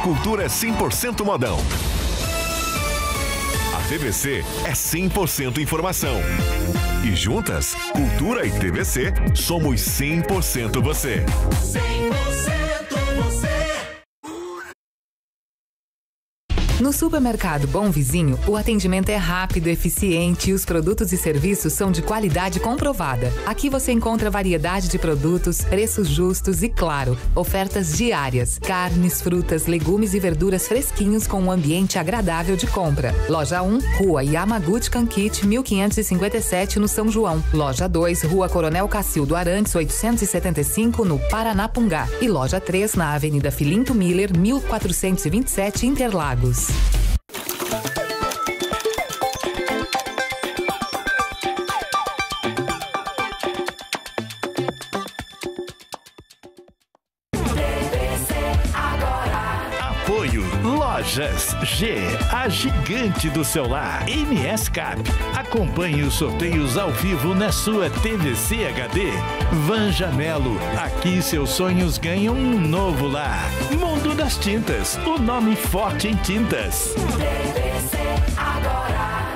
cultura é 100% modão. A TVC é 100% informação. E juntas, cultura e TVC, somos 100% você. 100% você. No supermercado Bom Vizinho, o atendimento é rápido, eficiente e os produtos e serviços são de qualidade comprovada. Aqui você encontra variedade de produtos, preços justos e, claro, ofertas diárias. Carnes, frutas, legumes e verduras fresquinhos com um ambiente agradável de compra. Loja 1, Rua Yamaguchi Kankit, 1557, no São João. Loja 2, Rua Coronel Cacildo Arantes, 875, no Paranapungá. E Loja 3, na Avenida Filinto Miller, 1427, Interlagos. Apoio Lojas G, a gigante do celular. MS Cap. Acompanhe os sorteios ao vivo na sua TVC HD. Vanja Melo, aqui seus sonhos ganham um novo lar. Mundo das Tintas, o nome forte em tintas. TVC agora.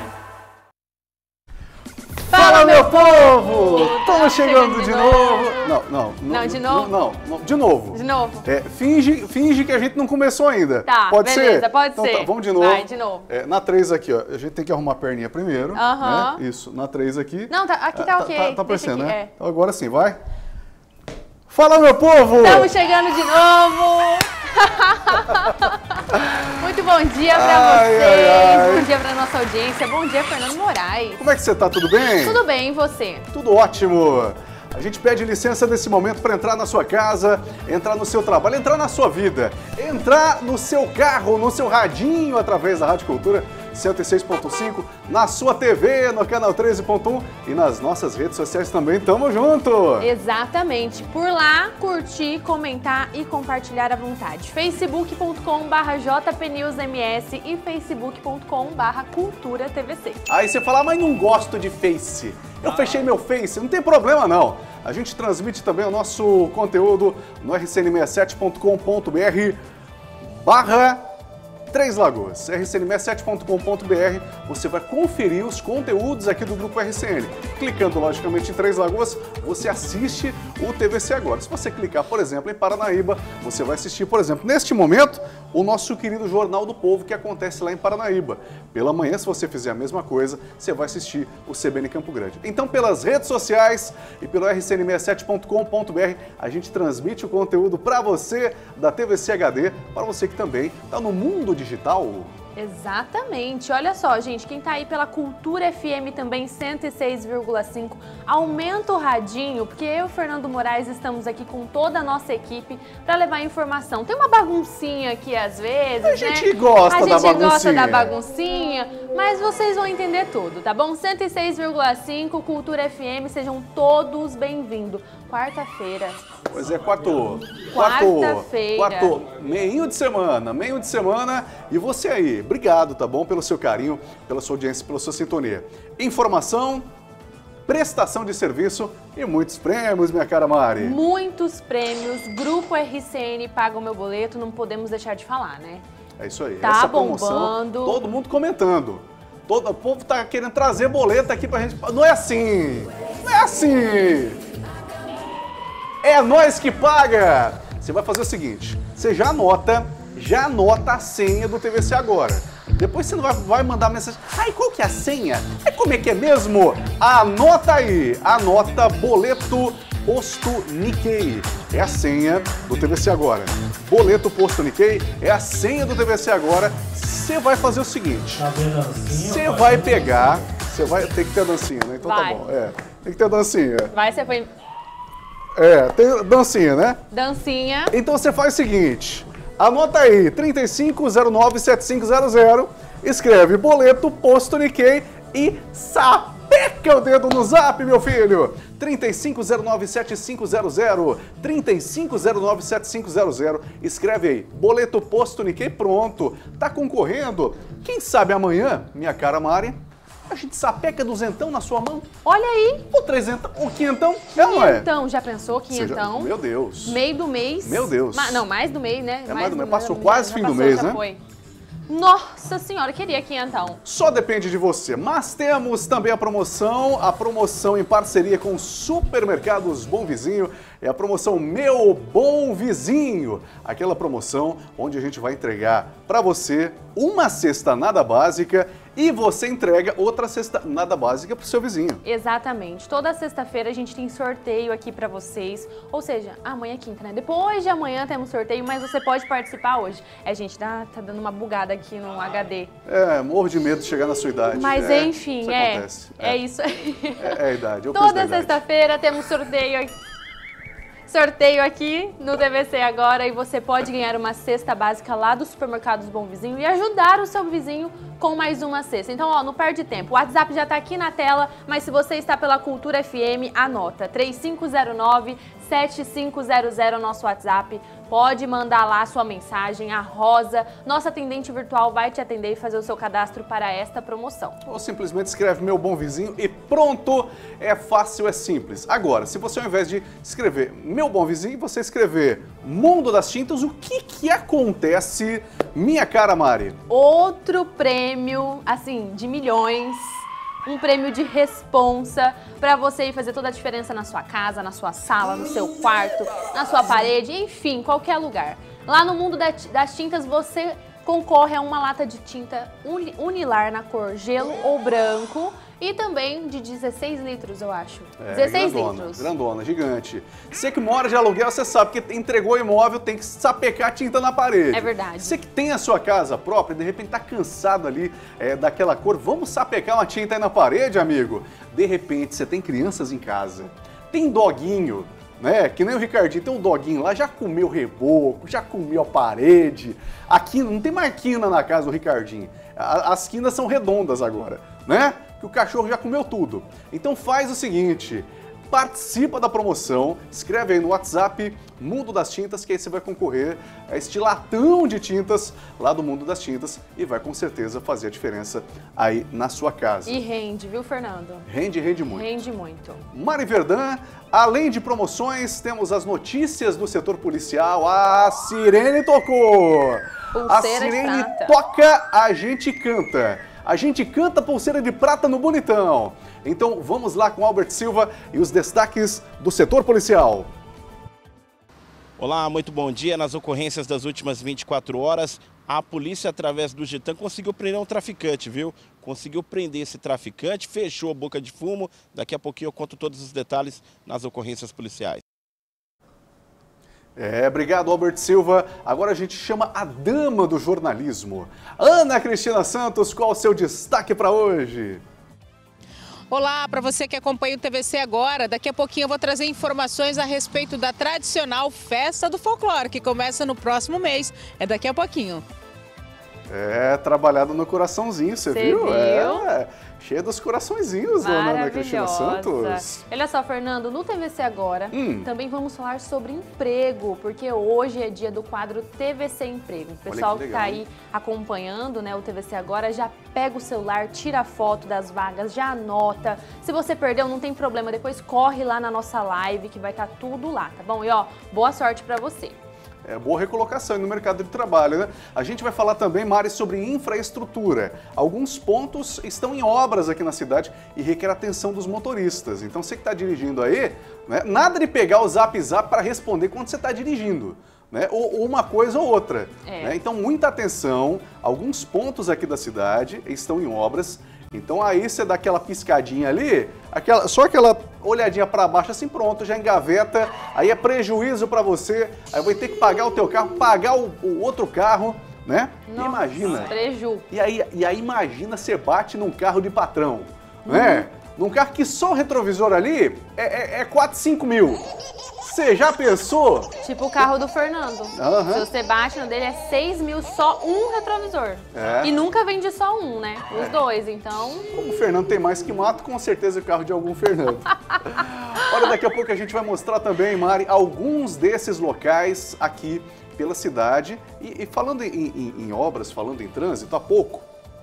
Fala, meu povo! Estamos chegando de novo. Não, de novo? Não, de novo. De novo. Finge que a gente não começou ainda. Tá, pode beleza, ser? pode então, ser. Tá, vamos de novo. Vai, de novo. Na 3 aqui, ó. A gente tem que arrumar a perninha primeiro. Né? Isso, na 3 aqui. Não, aqui tá ok. Tá aparecendo, aqui, né? Então agora sim, vai. Fala, meu povo! Estamos chegando de novo! Muito bom dia pra vocês, bom dia pra nossa audiência, bom dia, Fernando Moraes. Como é que você tá? Tudo bem? Tudo bem, e você? Tudo ótimo! A gente pede licença nesse momento para entrar na sua casa, entrar no seu trabalho, entrar na sua vida, entrar no seu carro, no seu radinho, através da Rádio Cultura 106.5, na sua TV, no canal 13.1 e nas nossas redes sociais também. Tamo junto! Exatamente. Por lá, curtir, comentar e compartilhar à vontade. facebook.com/jpnewsms e facebook.com/culturatvc. Aí você fala, mas não gosto de Face. Eu fechei meu Face, não tem problema não. A gente transmite também o nosso conteúdo no rcn67.com.br/Três Lagoas. rcn67.com.br, você vai conferir os conteúdos aqui do Grupo RCN. Clicando, logicamente, em Três Lagoas, você assiste o TVC Agora. Se você clicar, por exemplo, em Paranaíba, você vai assistir, por exemplo, neste momento, o nosso querido Jornal do Povo, que acontece lá em Paranaíba. Pela manhã, se você fizer a mesma coisa, você vai assistir o CBN Campo Grande. Então, pelas redes sociais e pelo rcn67.com.br, a gente transmite o conteúdo para você da TVC HD, para você que também está no mundo digital. Exatamente. Olha só, gente, quem tá aí pela Cultura FM também 106,5, aumenta o radinho, porque eu e o Fernando Moraes estamos aqui com toda a nossa equipe para levar informação. Tem uma baguncinha aqui às vezes, A gente gosta da baguncinha, mas vocês vão entender tudo, tá bom? 106,5, Cultura FM, sejam todos bem-vindos. Quarta-feira. Pois é, Quarta-feira. Meio de semana. E você aí, obrigado, tá bom? Pelo seu carinho, pela sua audiência, pela sua sintonia. Informação, prestação de serviço e muitos prêmios, minha cara Mari. Muitos prêmios. Grupo RCN paga o meu boleto, não podemos deixar de falar, né? É isso aí. Tá essa promoção, bombando. todo mundo comentando. Todo o povo tá querendo trazer boleto aqui pra gente. Não é assim! Não é assim! É nós que paga! Você vai fazer o seguinte, você já anota a senha do TVC Agora. Depois você não vai mandar mensagem, ai, qual que é a senha? Como é que é mesmo? Anota aí, anota boleto posto Nikkei. É a senha do TVC Agora. Boleto posto Nikkei é a senha do TVC Agora. Você vai fazer o seguinte, você vai pegar, tem que ter a dancinha, né? Então vai. Tá bom, tem que ter a dancinha. Vai, você foi... Tem dancinha, né? Dancinha. Então você faz o seguinte, anota aí, 35097500, escreve boleto posto Nikkei e sapeca o dedo no zap, meu filho. 35097500, 35097500, escreve aí, boleto posto Nikkei, pronto. Tá concorrendo? Quem sabe amanhã, minha cara Mari, A gente sapeca duzentão na sua mão? Olha aí. Ou trezentão, ou quinhentão? É ou não é? Quinhentão, já pensou? Quinhentão. Meu Deus. Meio do mês. Meu Deus. Não, mais do mês, né? É mais do mês. Passou quase fim do mês, né? Foi. Nossa senhora, queria quinhentão. Só depende de você, mas temos também a promoção em parceria com os Supermercados Bom Vizinho, é a promoção Meu Bom Vizinho, aquela promoção onde a gente vai entregar para você uma cesta nada básica e você entrega outra cesta nada básica para o seu vizinho. Exatamente. Toda sexta-feira a gente tem sorteio aqui para vocês, ou seja, amanhã é quinta, né? Depois de amanhã temos sorteio, mas você pode participar hoje. A gente tá dando uma bugada aqui no HD. É, morro de medo de chegar na sua idade. Mas enfim, isso acontece. É isso aí. É a idade. Toda sexta-feira temos sorteio aqui no TVC Agora e você pode ganhar uma cesta básica lá do Supermercados Bom Vizinho e ajudar o seu vizinho com mais uma cesta. Então, ó, não perde tempo. O WhatsApp já tá aqui na tela, mas se você está pela Cultura FM, anota 3509-7500 nosso WhatsApp. Pode mandar lá a sua mensagem, a Rosa, nossa atendente virtual vai te atender e fazer o seu cadastro para esta promoção. Ou simplesmente escreve Meu Bom Vizinho e pronto, é fácil, é simples. Agora, se você ao invés de escrever Meu Bom Vizinho, você escrever Mundo das Tintas, o que acontece, minha cara Mari? Outro prêmio, assim, de milhões. Um prêmio de responsa para você ir fazer toda a diferença na sua casa, na sua sala, no seu quarto, na sua parede, enfim, qualquer lugar. Lá no Mundo das Tintas você concorre a uma lata de tinta Unilar na cor gelo ou branco e também de 16 litros, eu acho. 16 litros. Grandona, gigante. Você que mora de aluguel, você sabe que entregou o imóvel, tem que sapecar tinta na parede. É verdade. Você que tem a sua casa própria, de repente tá cansado ali daquela cor, vamos sapecar uma tinta aí na parede, amigo? De repente, você tem crianças em casa, tem doguinho, né? Que nem o Ricardinho, tem um doguinho lá, já comeu reboco, já comeu a parede. Aqui não tem mais quina na casa do Ricardinho. As quinas são redondas agora, né? Que o cachorro já comeu tudo. Então faz o seguinte, participa da promoção, escreve aí no WhatsApp Mundo das Tintas, que aí você vai concorrer a este latão de tintas lá do Mundo das Tintas e vai com certeza fazer a diferença aí na sua casa. E rende, viu, Fernando? Rende muito. Rende muito. Mari Verdun, além de promoções, temos as notícias do setor policial. A sirene tocou! Pulseira a sirene de prata. toca, a gente canta. A gente canta pulseira de prata no Bonitão. Então vamos lá com Albert Silva e os destaques do setor policial. Olá, muito bom dia. Nas ocorrências das últimas 24 horas, a polícia, através do GETAM, conseguiu prender um traficante, viu? Conseguiu prender esse traficante, fechou a boca de fumo. Daqui a pouquinho eu conto todos os detalhes nas ocorrências policiais. Obrigado, Albert Silva. Agora a gente chama a dama do jornalismo. Ana Cristina Santos, qual o seu destaque para hoje? Olá, para você que acompanha o TVC Agora, daqui a pouquinho eu vou trazer informações a respeito da tradicional Festa do Folclore, que começa no próximo mês. É daqui a pouquinho. Trabalhado no coraçãozinho, você viu? Cheia dos coraçõezinhos, dona Ana Cristina Santos. Olha só, Fernando, no TVC Agora também vamos falar sobre emprego, porque hoje é dia do quadro TVC Emprego. O pessoal que está aí acompanhando, né, o TVC Agora já pega o celular, tira a foto das vagas, já anota. Se você perdeu, não tem problema, depois corre lá na nossa live que vai estar tudo lá, tá bom? E ó, boa sorte para você. Boa recolocação no mercado de trabalho, né? A gente vai falar também, Mari, sobre infraestrutura. Alguns pontos estão em obras aqui na cidade e requer atenção dos motoristas. Então, você que está dirigindo aí, né, nada de pegar o Zap para responder quando você está dirigindo, né? Ou uma coisa ou outra. Né? Então, muita atenção. Alguns pontos aqui da cidade estão em obras. Então aí você dá aquela piscadinha ali, só aquela olhadinha para baixo assim, pronto, já engaveta, aí é prejuízo para você, aí vai ter que pagar o teu carro, pagar o outro carro, né? Nossa, imagina. Preju. E aí imagina você bate num carro de patrão, né? Num carro que só o retrovisor ali é 4, 5 mil. Você já pensou? Tipo o carro do Fernando. Se você bate no dele, é 6 mil só um retrovisor. E nunca vende só um, né? Os dois, então... Como o Fernando tem mais que mato, com certeza o carro de algum Fernando. Olha, daqui a pouco a gente vai mostrar também, Mari, alguns desses locais aqui pela cidade. E falando em obras, falando em trânsito, há pouco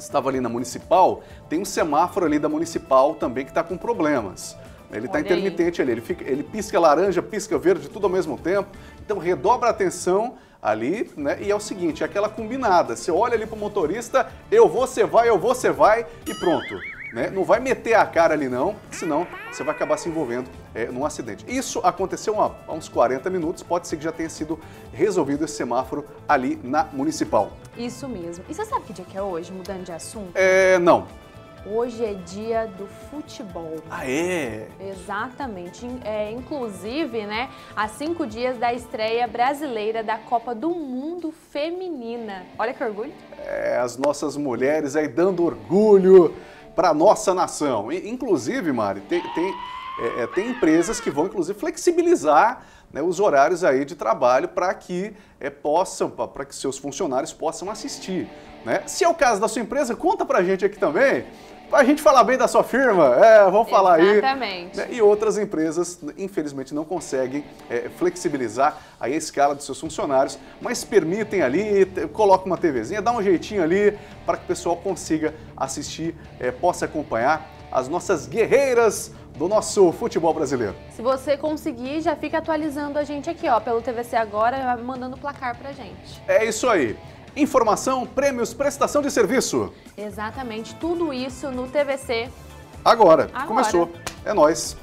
estava ali na Municipal, tem um semáforo ali da Municipal também que está com problemas. Ele está intermitente ali, ele pisca laranja, pisca verde, tudo ao mesmo tempo. Então redobra a atenção ali, né? E é o seguinte, é aquela combinada. Você olha ali pro motorista, eu vou, você vai e pronto. Né? Não vai meter a cara ali não, senão você vai acabar se envolvendo num acidente. Isso aconteceu há uns 40 minutos, pode ser que já tenha sido resolvido esse semáforo ali na Municipal. Isso mesmo. E você sabe que dia que é hoje, mudando de assunto? Não. Hoje é dia do futebol. Ah, é? Exatamente. Inclusive, né, há 5 dias da estreia brasileira da Copa do Mundo Feminina. Olha que orgulho. As nossas mulheres aí dando orgulho para nossa nação. Inclusive, Mari, tem empresas que vão, inclusive, flexibilizar, né, os horários aí de trabalho para que para que seus funcionários possam assistir. Né? Se é o caso da sua empresa, conta pra gente aqui também, pra gente falar bem da sua firma, vamos falar aí. Exatamente. Né? E outras empresas, infelizmente, não conseguem flexibilizar aí a escala dos seus funcionários, mas permitem ali, coloca uma TVzinha, dá um jeitinho ali para que o pessoal consiga assistir, possa acompanhar as nossas guerreiras do nosso futebol brasileiro. Se você conseguir, já fica atualizando a gente aqui, ó, pelo TVC Agora, mandando o placar pra gente. É isso aí. Informação, prêmios, prestação de serviço. Exatamente, tudo isso no TVC. Agora. Começou. É nóis.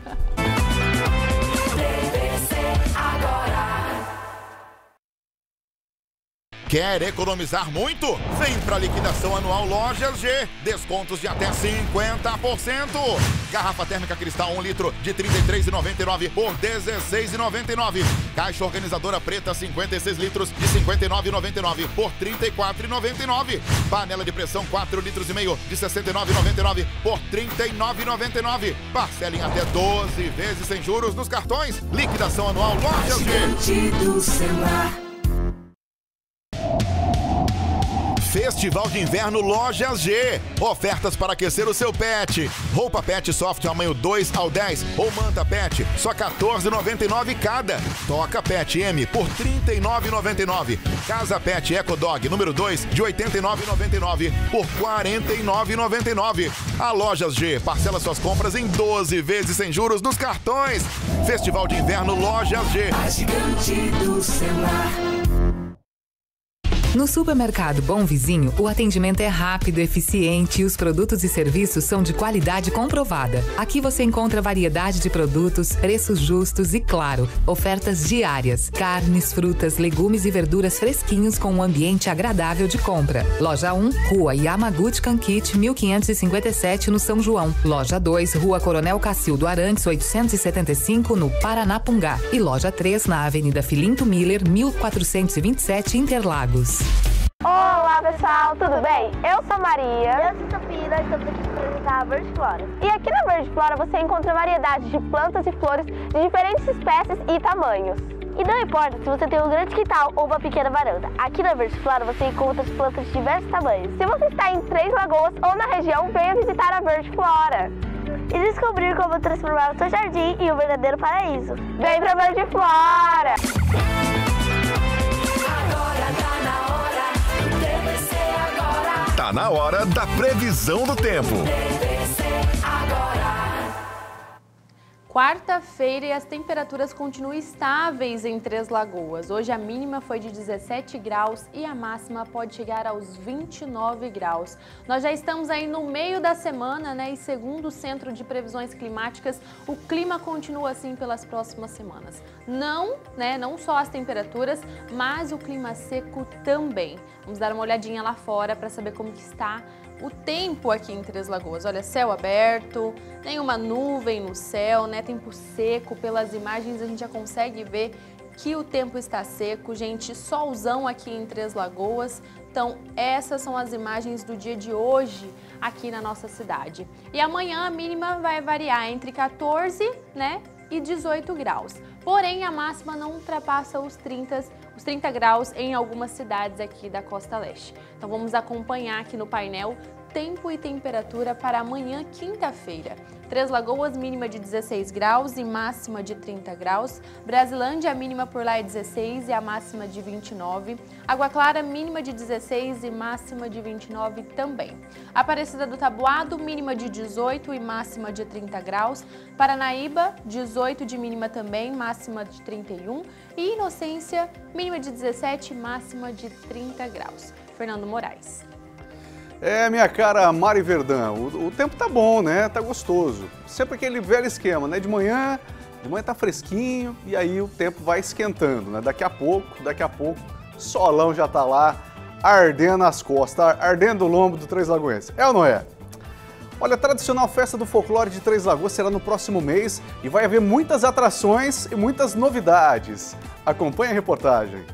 TVC Agora. Quer economizar muito? Vem para liquidação anual Lojas G. Descontos de até 50%. Garrafa térmica Cristal 1 litro de R$ 33,99 por R$ 16,99. Caixa organizadora preta 56 litros de R$ 59,99 por R$ 34,99. Panela de pressão 4 litros e meio de R$ 69,99 por R$ 39,99. Parcela em até 12 vezes sem juros nos cartões. Liquidação anual Lojas G. Do celular. Festival de Inverno Lojas G. Ofertas para aquecer o seu pet. Roupa pet soft tamanho 2 ao 10 ou manta pet, só R$ 14,99 cada. Toca pet M por R$ 39,99. Casa pet Eco Dog número 2 de R$ 89,99 por R$ 49,99. A Lojas G parcela suas compras em 12 vezes sem juros nos cartões. Festival de Inverno Lojas G. A gigante do celular. No supermercado Bom Vizinho, o atendimento é rápido, eficiente e os produtos e serviços são de qualidade comprovada. Aqui você encontra variedade de produtos, preços justos e, claro, ofertas diárias. Carnes, frutas, legumes e verduras fresquinhos com um ambiente agradável de compra. Loja 1, Rua Yamaguchi Kankit, 1557, no São João. Loja 2, Rua Coronel Cacildo Arantes, 875, no Paranapungá. E Loja 3, na Avenida Filinto Miller, 1427, Interlagos. Olá pessoal, tudo bem? Eu sou Maria. Eu sou Sofia, nós estamos aqui para apresentar a Verde Flora. E aqui na Verde Flora você encontra variedade de plantas e flores de diferentes espécies e tamanhos. E não importa se você tem um grande quintal ou uma pequena varanda, aqui na Verde Flora você encontra as plantas de diversos tamanhos. Se você está em Três Lagoas ou na região, venha visitar a Verde Flora e descobrir como transformar o seu jardim em um verdadeiro paraíso. Vem pra Verde Flora! Tá na hora da previsão do tempo. Quarta-feira e as temperaturas continuam estáveis em Três Lagoas. Hoje a mínima foi de 17 graus e a máxima pode chegar aos 29 graus. Nós já estamos aí no meio da semana, né? E segundo o Centro de Previsões Climáticas, o clima continua assim pelas próximas semanas. Não só as temperaturas, mas o clima seco também. Vamos dar uma olhadinha lá fora para saber como que está o tempo aqui em Três Lagoas. Olha, céu aberto, nenhuma nuvem no céu, né? Tempo seco. Pelas imagens a gente já consegue ver que o tempo está seco, gente. Solzão aqui em Três Lagoas. Então, essas são as imagens do dia de hoje aqui na nossa cidade. E amanhã a mínima vai variar entre 14, né, e 18 graus. Porém, a máxima não ultrapassa os 30 graus em algumas cidades aqui da Costa Leste. Então vamos acompanhar aqui no painel tempo e temperatura para amanhã, quinta-feira. Três Lagoas, mínima de 16 graus e máxima de 30 graus. Brasilândia, a mínima por lá é 16 e a máxima de 29. Água Clara, mínima de 16 e máxima de 29 também. Aparecida do Taboado, mínima de 18 e máxima de 30 graus. Paranaíba, 18 de mínima também, máxima de 31. E Inocência, mínima de 17 e máxima de 30 graus. Fernando Moraes. Minha cara Mari Verdão, o tempo tá bom, né? Tá gostoso. Sempre aquele velho esquema, né? De manhã tá fresquinho e aí o tempo vai esquentando, né? Daqui a pouco, solão já tá lá, ardendo as costas, ardendo o lombo do Três Lagoense. É ou não é? Olha, a tradicional festa do folclore de Três Lagoas será no próximo mês e vai haver muitas atrações e muitas novidades. Acompanhe a reportagem.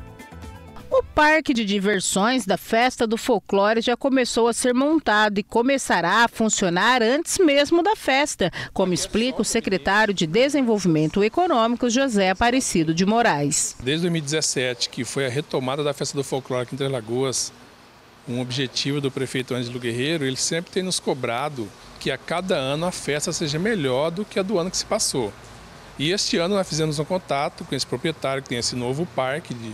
O parque de diversões da Festa do Folclore já começou a ser montado e começará a funcionar antes mesmo da festa, como explica o secretário de Desenvolvimento Econômico, José Aparecido de Moraes. Desde 2017, que foi a retomada da Festa do Folclore aqui em Três Lagoas, um objetivo do prefeito Ângelo Guerreiro, ele sempre tem nos cobrado que a cada ano a festa seja melhor do que a do ano que se passou. E este ano nós fizemos um contato com esse proprietário que tem esse novo parque de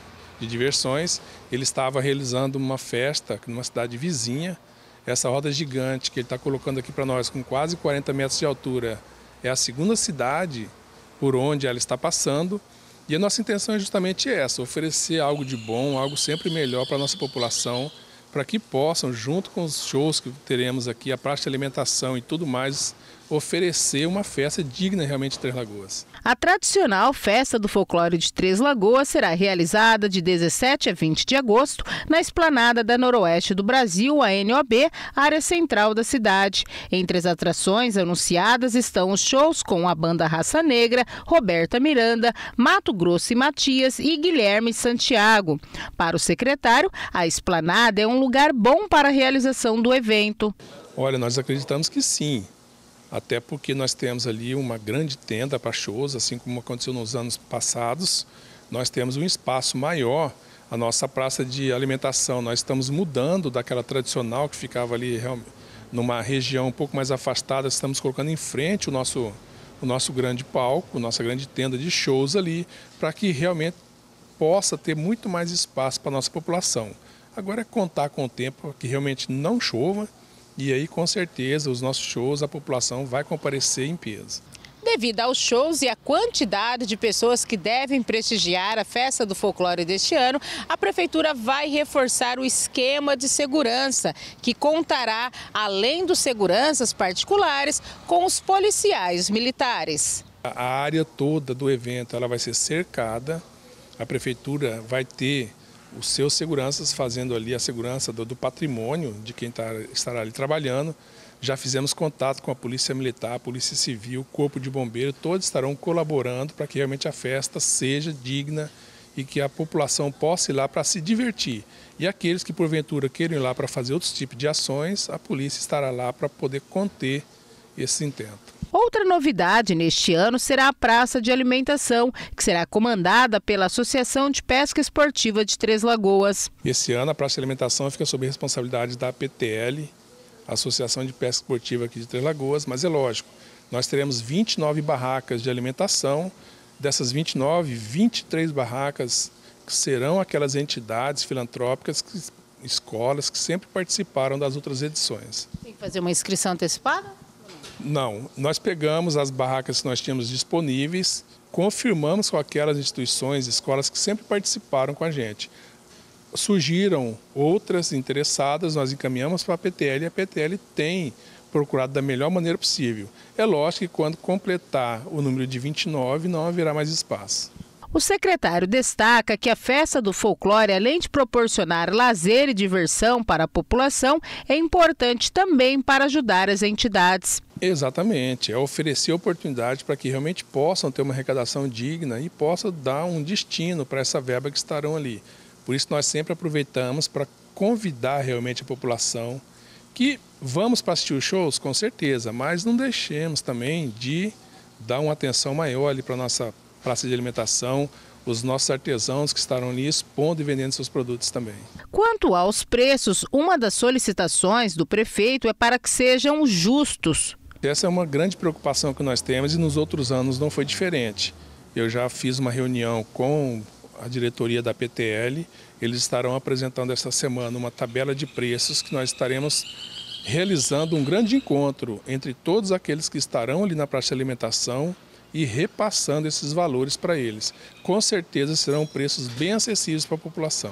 diversões. Ele estava realizando uma festa numa cidade vizinha. Essa roda gigante que ele está colocando aqui para nós, com quase 40 metros de altura, é a segunda cidade por onde ela está passando. E a nossa intenção é justamente essa, oferecer algo de bom, algo sempre melhor para a nossa população, para que possam, junto com os shows que teremos aqui, a praça de alimentação e tudo mais, oferecer uma festa digna realmente de Três Lagoas. A tradicional Festa do Folclore de Três Lagoas será realizada de 17 a 20 de agosto na esplanada da Noroeste do Brasil, a NOB, área central da cidade. Entre as atrações anunciadas estão os shows com a banda Raça Negra, Roberta Miranda, Mato Grosso e Matias e Guilherme Santiago. Para o secretário, a esplanada é um lugar bom para a realização do evento. Olha, nós acreditamos que sim. Até porque nós temos ali uma grande tenda para shows, assim como aconteceu nos anos passados. Nós temos um espaço maior, a nossa praça de alimentação. Nós estamos mudando daquela tradicional que ficava ali numa região um pouco mais afastada. Estamos colocando em frente o nosso grande palco, nossa grande tenda de shows ali, para que realmente possa ter muito mais espaço para a nossa população. Agora é contar com o tempo para que realmente não chova. E aí, com certeza, os nossos shows, a população vai comparecer em peso. Devido aos shows e à quantidade de pessoas que devem prestigiar a Festa do Folclore deste ano, a Prefeitura vai reforçar o esquema de segurança, que contará, além dos seguranças particulares, com os policiais militares. A área toda do evento ela vai ser cercada, a Prefeitura vai ter os seus seguranças fazendo ali a segurança do patrimônio de quem estará ali trabalhando. Já fizemos contato com a Polícia Militar, a Polícia Civil, o Corpo de Bombeiro, todos estarão colaborando para que realmente a festa seja digna e que a população possa ir lá para se divertir. E aqueles que porventura queiram ir lá para fazer outros tipos de ações, a polícia estará lá para poder conter esse intento. Outra novidade neste ano será a praça de alimentação, que será comandada pela Associação de Pesca Esportiva de Três Lagoas. Esse ano a praça de alimentação fica sob a responsabilidade da APTL, Associação de Pesca Esportiva aqui de Três Lagoas, mas é lógico, nós teremos 29 barracas de alimentação. Dessas 29, 23 barracas que serão aquelas entidades filantrópicas, escolas que sempre participaram das outras edições. Tem que fazer uma inscrição antecipada? Não, nós pegamos as barracas que nós tínhamos disponíveis, confirmamos com aquelas instituições, escolas que sempre participaram com a gente. Surgiram outras interessadas, nós encaminhamos para a PTL e a PTL tem procurado da melhor maneira possível. É lógico que quando completar o número de 29 não haverá mais espaço. O secretário destaca que a Festa do Folclore, além de proporcionar lazer e diversão para a população, é importante também para ajudar as entidades. Exatamente, é oferecer oportunidade para que realmente possam ter uma arrecadação digna e possam dar um destino para essa verba que estarão ali. Por isso nós sempre aproveitamos para convidar realmente a população que vamos para assistir os shows, com certeza, mas não deixemos também de dar uma atenção maior ali para a nossa praça de alimentação, os nossos artesãos que estarão ali expondo e vendendo seus produtos também. Quanto aos preços, uma das solicitações do prefeito é para que sejam justos. Essa é uma grande preocupação que nós temos e nos outros anos não foi diferente. Eu já fiz uma reunião com a diretoria da PTL, eles estarão apresentando esta semana uma tabela de preços que nós estaremos realizando um grande encontro entre todos aqueles que estarão ali na praça de alimentação e repassando esses valores para eles. Com certeza serão preços bem acessíveis para a população.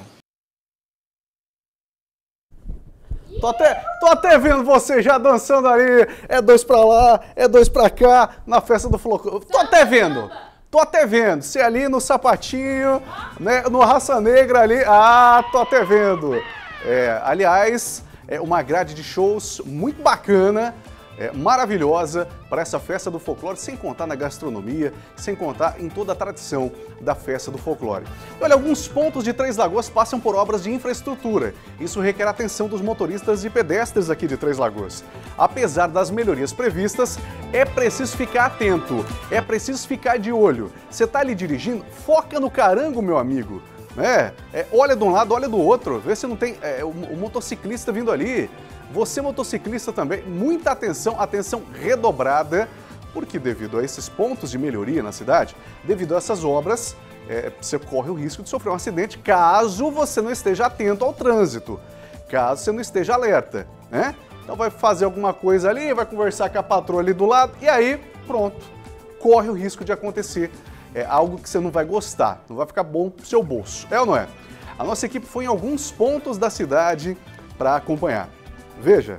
Tô até vendo você já dançando ali, é 2 pra lá, é 2 pra cá, na festa do folclore. Tô até vendo, você ali no sapatinho, né, no Raça Negra ali, tô até vendo. Aliás, é uma grade de shows muito bacana, maravilhosa para essa festa do folclore, sem contar na gastronomia, sem contar em toda a tradição da festa do folclore. E olha, alguns pontos de Três Lagoas passam por obras de infraestrutura. Isso requer a atenção dos motoristas e pedestres aqui de Três Lagoas. Apesar das melhorias previstas, é preciso ficar atento, é preciso ficar de olho. Você tá ali dirigindo? Foca no carango, meu amigo. Olha de um lado, olha do outro, vê se não tem o motociclista vindo ali. Você, motociclista, também, muita atenção, atenção redobrada, porque devido a esses pontos de melhoria na cidade, devido a essas obras, você corre o risco de sofrer um acidente caso você não esteja atento ao trânsito, caso você não esteja alerta, né? Então vai fazer alguma coisa ali, vai conversar com a patroa ali do lado e aí, pronto, corre o risco de acontecer algo que você não vai gostar, não vai ficar bom pro seu bolso, ou não é? A nossa equipe foi em alguns pontos da cidade para acompanhar. Veja.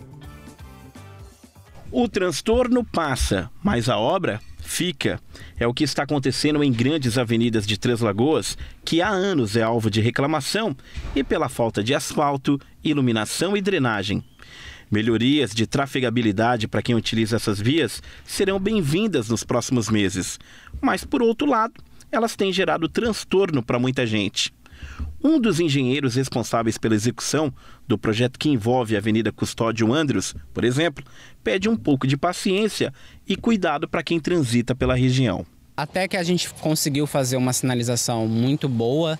O transtorno passa, mas a obra fica. É o que está acontecendo em grandes avenidas de Três Lagoas, que há anos é alvo de reclamação e pela falta de asfalto, iluminação e drenagem. Melhorias de trafegabilidade para quem utiliza essas vias serão bem-vindas nos próximos meses. Mas, por outro lado, elas têm gerado transtorno para muita gente. Um dos engenheiros responsáveis pela execução do projeto que envolve a Avenida Custódio Andrews, por exemplo, pede um pouco de paciência e cuidado para quem transita pela região. Até que a gente conseguiu fazer uma sinalização muito boa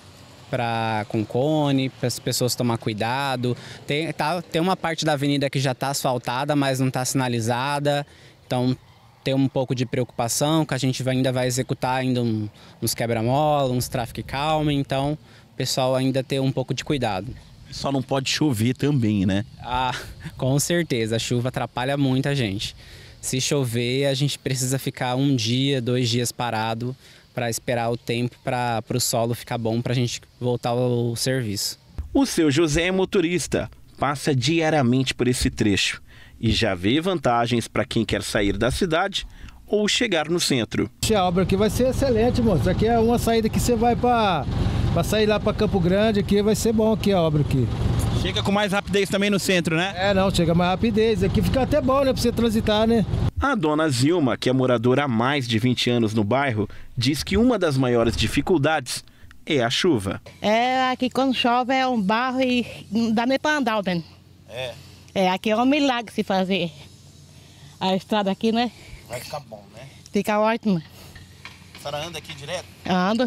com cone, para as pessoas tomar cuidado. Tem uma parte da avenida que já está asfaltada, mas não está sinalizada, então tem um pouco de preocupação, que a gente ainda vai executar ainda uns quebra-mola, uns traffic calming, então o pessoal ainda tem um pouco de cuidado. Só não pode chover também, né? Com certeza, a chuva atrapalha muita gente. Se chover, a gente precisa ficar 1 dia, 2 dias parado para esperar o tempo para o solo ficar bom para a gente voltar ao serviço. O seu José é motorista, passa diariamente por esse trecho e já vê vantagens para quem quer sair da cidade ou chegar no centro. A obra aqui vai ser excelente, moço. Aqui é uma saída que você vai para sair lá para Campo Grande, aqui vai ser bom aqui a obra aqui. Chega com mais rapidez também no centro, né? Não, chega mais rapidez. Aqui fica até bom, né, para você transitar, né? A dona Zilma, que é moradora há mais de 20 anos no bairro, diz que uma das maiores dificuldades é a chuva. Aqui quando chove é um barro e não dá nem para andar, né? Aqui é um milagre se fazer. A estrada aqui, né? Vai ficar bom, né? Fica ótimo. A senhora anda aqui direto? Ando.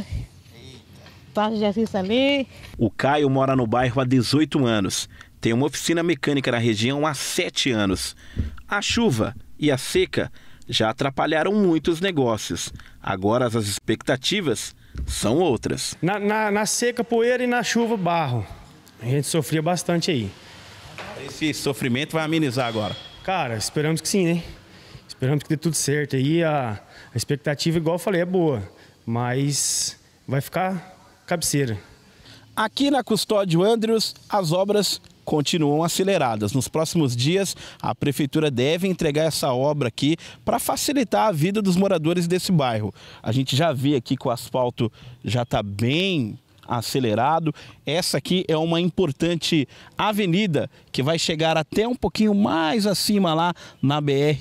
Faço exercício ali. O Caio mora no bairro há 18 anos. Tem uma oficina mecânica na região há 7 anos. A chuva e a seca já atrapalharam muitos negócios. Agora as expectativas são outras. Na seca, poeira e na chuva, barro. A gente sofria bastante aí. Esse sofrimento vai amenizar agora? Cara, esperamos que sim, né? Esperamos que dê tudo certo. Aí a expectativa, igual eu falei, é boa. Mas vai ficar cabeceira. Aqui na Custódio Andrews, as obras continuam aceleradas. Nos próximos dias, a prefeitura deve entregar essa obra aqui para facilitar a vida dos moradores desse bairro. A gente já vê aqui que o asfalto já está bem acelerado. Essa aqui é uma importante avenida que vai chegar até um pouquinho mais acima lá na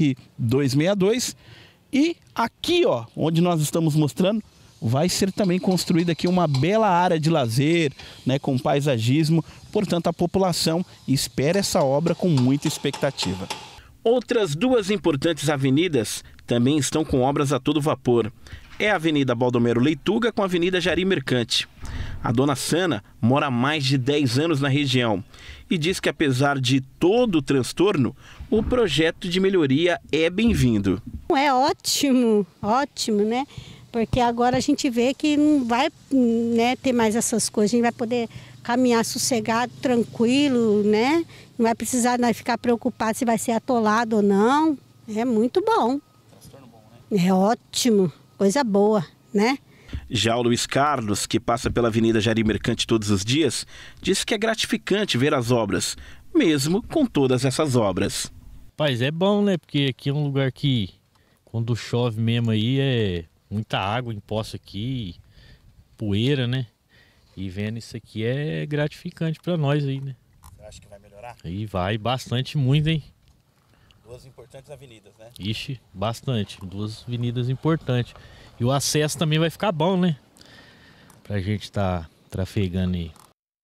BR-262. E aqui, ó, onde nós estamos mostrando, vai ser também construída aqui uma bela área de lazer, né, com paisagismo. Portanto, a população espera essa obra com muita expectativa. Outras 2 importantes avenidas também estão com obras a todo vapor. é a Avenida Baldomero Leituga com a Avenida Jari Mercante. A dona Sana mora há mais de 10 anos na região e diz que, apesar de todo o transtorno, o projeto de melhoria é bem-vindo. É ótimo, ótimo, né? Porque agora a gente vê que não vai, né, ter mais essas coisas, a gente vai poder caminhar sossegado, tranquilo, né? Não vai precisar ficar preocupado se vai ser atolado ou não. É muito bom. Transtorno bom, né? É ótimo, coisa boa, né? Já o Luiz Carlos, que passa pela Avenida Jari Mercante todos os dias, diz que é gratificante ver as obras, mesmo com todas essas obras. Rapaz, é bom, né? Porque aqui é um lugar que, quando chove mesmo aí, é muita água em poço aqui, poeira, né? E vendo isso aqui é gratificante para nós aí, né? Você acha que vai melhorar? Aí vai bastante, muito, hein? Duas importantes avenidas, né? Ixi, bastante. Duas avenidas importantes. E o acesso também vai ficar bom, né? Pra gente tá trafegando aí.